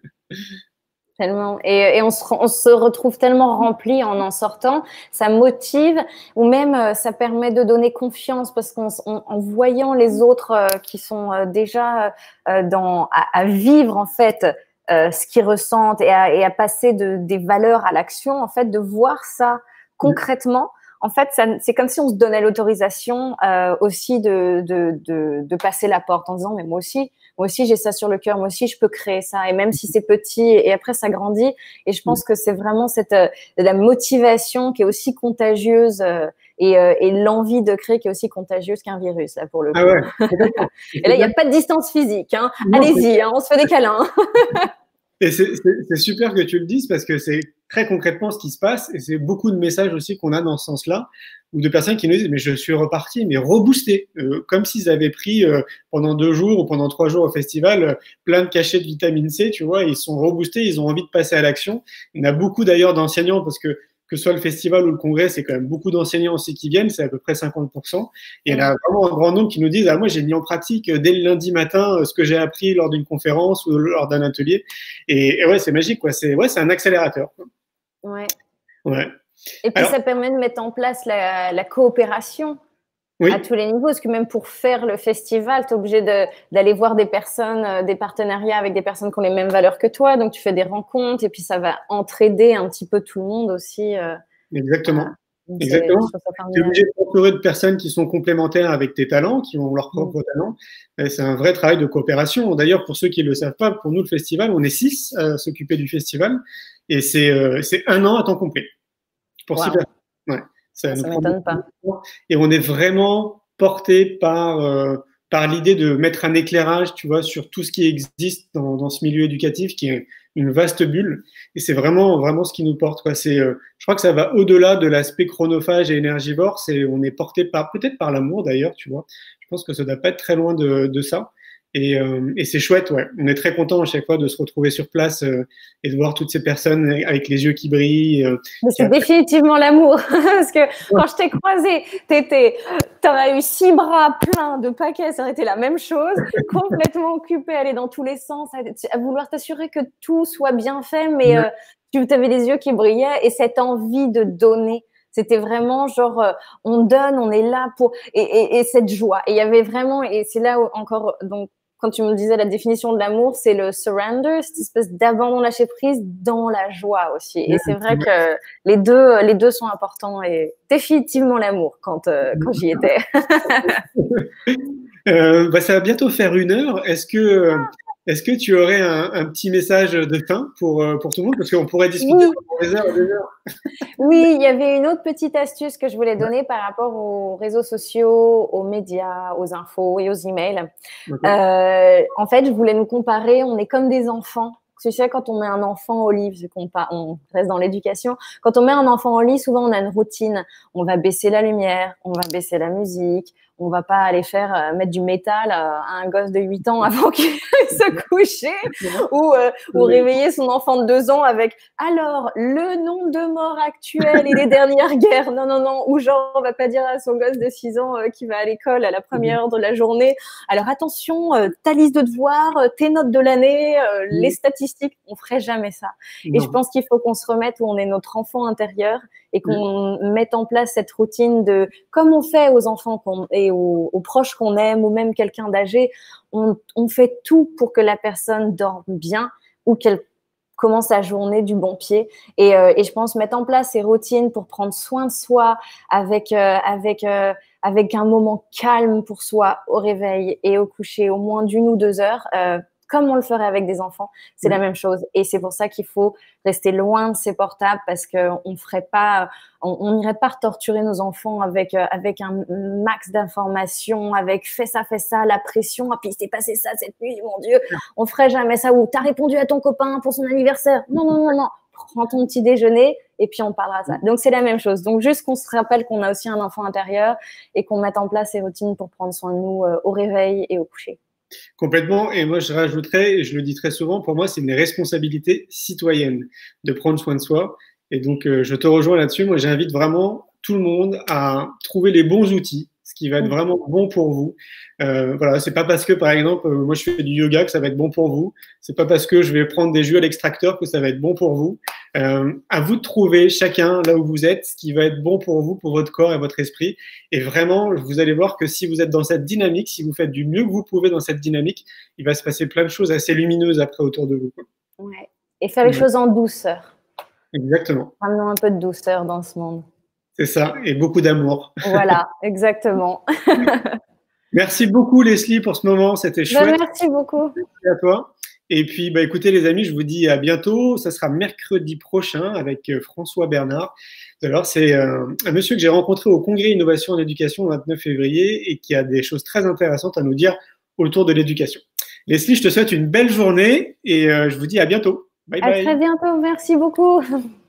Tellement. Et, et on, se, on se retrouve tellement rempli en en sortant. Ça motive ou même euh, ça permet de donner confiance parce qu'en en voyant les autres euh, qui sont euh, déjà euh, dans, à, à vivre en fait euh, ce qu'ils ressentent et à, et à passer de, des valeurs à l'action, en fait, de voir ça concrètement. En fait, ça, c'est comme si on se donnait l'autorisation euh, aussi de, de, de, de passer la porte en disant mais moi aussi, moi aussi j'ai ça sur le cœur, moi aussi je peux créer ça et même si c'est petit et après ça grandit. Et je pense que c'est vraiment cette euh, la motivation qui est aussi contagieuse euh, et, euh, et l'envie de créer qui est aussi contagieuse qu'un virus là pour le coup. Ah ouais. Et là il n'y a pas de distance physique. Hein. Non, allez-y, hein, on se fait des câlins. Et c'est, c'est, c'est super que tu le dises parce que c'est très concrètement ce qui se passe et c'est beaucoup de messages aussi qu'on a dans ce sens-là ou de personnes qui nous disent mais je suis reparti mais reboosté euh, comme s'ils avaient pris euh, pendant deux jours ou pendant trois jours au festival euh, plein de cachets de vitamine C, tu vois, ils sont reboostés, ils ont envie de passer à l'action. Il y en a beaucoup d'ailleurs d'enseignants parce que que ce soit le festival ou le congrès, c'est quand même beaucoup d'enseignants aussi qui viennent, c'est à peu près cinquante pour cent. Et il y en a vraiment un grand nombre qui nous disent ah moi j'ai mis en pratique dès le lundi matin ce que j'ai appris lors d'une conférence ou lors d'un atelier. Et, et ouais, c'est magique quoi. C'est ouais, c'est un accélérateur. Ouais. Ouais. Et puis Alors, ça permet de mettre en place la, la coopération. Oui. À tous les niveaux, parce que même pour faire le festival, tu es obligé de, d'aller voir des personnes, euh, des partenariats avec des personnes qui ont les mêmes valeurs que toi, donc tu fais des rencontres et puis ça va entraider un petit peu tout le monde aussi. Euh, Exactement. euh, Exactement. Tu es obligé de t'entourer de personnes qui sont complémentaires avec tes talents, qui ont leurs propres mmh. talents. Et c'est un vrai travail de coopération. D'ailleurs, pour ceux qui ne le savent pas, pour nous, le festival, on est six à s'occuper du festival et c'est, euh, c'est un an à temps complet. Pour wow. six personnes. Ouais. Ça, ça ne m'étonne pas. Et on est vraiment porté par, euh, par l'idée de mettre un éclairage, tu vois, sur tout ce qui existe dans, dans ce milieu éducatif, qui est une vaste bulle. Et c'est vraiment, vraiment ce qui nous porte, quoi. C'est, euh, je crois que ça va au-delà de l'aspect chronophage et énergivore. C'est, on est porté par, peut-être par l'amour d'ailleurs, tu vois. Je pense que ça doit pas être très loin de, de ça. Et, euh, et c'est chouette, ouais. On est très content à chaque fois de se retrouver sur place euh, et de voir toutes ces personnes avec les yeux qui brillent. Euh, Mais c'est définitivement l'amour. Parce que quand je t'ai croisé, t'étais, t'aurais eu six bras pleins de paquets, ça aurait été la même chose. Complètement occupé, aller dans tous les sens, à, à vouloir t'assurer que tout soit bien fait, mais euh, tu avais les yeux qui brillaient et cette envie de donner. C'était vraiment genre, euh, on donne, on est là pour… Et, et, et cette joie. Et il y avait vraiment… Et c'est là où encore… Donc, quand tu me disais la définition de l'amour, c'est le surrender, cette espèce d'abandon lâcher prise dans la joie aussi. Et c'est vrai que les deux, les deux sont importants et définitivement l'amour quand, euh, quand j'y étais. euh, bah, ça va bientôt faire une heure. Est-ce que, est-ce que tu aurais un, un petit message de fin pour, pour tout le monde? Parce qu'on pourrait discuter oui. pendant des heures et des heures. Oui, il y avait une autre petite astuce que je voulais donner par rapport aux réseaux sociaux, aux médias, aux infos et aux emails. Okay. Euh, en fait, je voulais nous comparer. On est comme des enfants. Tu sais, quand on met un enfant au lit, vu qu'on on reste dans l'éducation, quand on met un enfant au lit, souvent on a une routine. On va baisser la lumière, on va baisser la musique. On va pas aller faire euh, mettre du métal à un gosse de huit ans avant qu'il se coucher ou, euh, ou réveiller son enfant de deux ans avec alors le nombre de morts actuels et les dernières guerres. Non, non, non. Ou genre, on va pas dire à son gosse de six ans euh, qui va à l'école à la première heure de la journée. Alors attention, euh, ta liste de devoirs, euh, tes notes de l'année, euh, mmh. les statistiques. On ferait jamais ça. Non. Et je pense qu'il faut qu'on se remette où on est notre enfant intérieur et qu'on mmh. mette en place cette routine de comme on fait aux enfants qu'on et aux, aux proches qu'on aime ou même quelqu'un d'âgé, on, on fait tout pour que la personne dorme bien ou qu'elle commence la journée du bon pied. Et, euh, et je pense mettre en place ces routines pour prendre soin de soi avec, euh, avec, euh, avec un moment calme pour soi au réveil et au coucher, au moins d'une ou deux heures, euh, comme on le ferait avec des enfants, c'est mmh. la même chose. Et c'est pour ça qu'il faut rester loin de ces portables parce qu'on ferait pas, on n'irait pas torturer nos enfants avec euh, avec un max d'informations, avec fais ça, fais ça, la pression. Ah puis il s'est passé ça cette nuit, mon Dieu. On ferait jamais ça. Ou t'as répondu à ton copain pour son anniversaire. Non, non, non, non. Prends ton petit déjeuner et puis on parlera de ça. Donc c'est la même chose. Donc juste qu'on se rappelle qu'on a aussi un enfant intérieur et qu'on mette en place ces routines pour prendre soin de nous euh, au réveil et au coucher. Complètement. Et moi, je rajouterais, et je le dis très souvent, pour moi, c'est une responsabilité citoyenne de prendre soin de soi. Et donc, euh, je te rejoins là-dessus. Moi, j'invite vraiment tout le monde à trouver les bons outils, ce qui va être vraiment bon pour vous. Euh, voilà, c'est pas parce que, par exemple, euh, moi, je fais du yoga que ça va être bon pour vous. C'est pas parce que je vais prendre des jus à l'extracteur que ça va être bon pour vous. Euh, à vous de trouver chacun là où vous êtes, ce qui va être bon pour vous, pour votre corps et votre esprit. Et vraiment, vous allez voir que si vous êtes dans cette dynamique, si vous faites du mieux que vous pouvez dans cette dynamique, il va se passer plein de choses assez lumineuses après autour de vous. Ouais. Et faire les ouais. choses en douceur. Exactement. Ramenons un peu de douceur dans ce monde. C'est ça, et beaucoup d'amour. Voilà, exactement. Merci beaucoup Leslie pour ce moment, c'était chouette. Ben, merci beaucoup. Merci à toi. Et puis, bah, écoutez les amis, je vous dis à bientôt. Ça sera mercredi prochain avec François Bernard. Alors, c'est euh, un monsieur que j'ai rencontré au Congrès Innovation en Éducation le vingt-neuf février et qui a des choses très intéressantes à nous dire autour de l'éducation. Leslie, je te souhaite une belle journée et euh, je vous dis à bientôt. Bye bye. À très bientôt, merci beaucoup.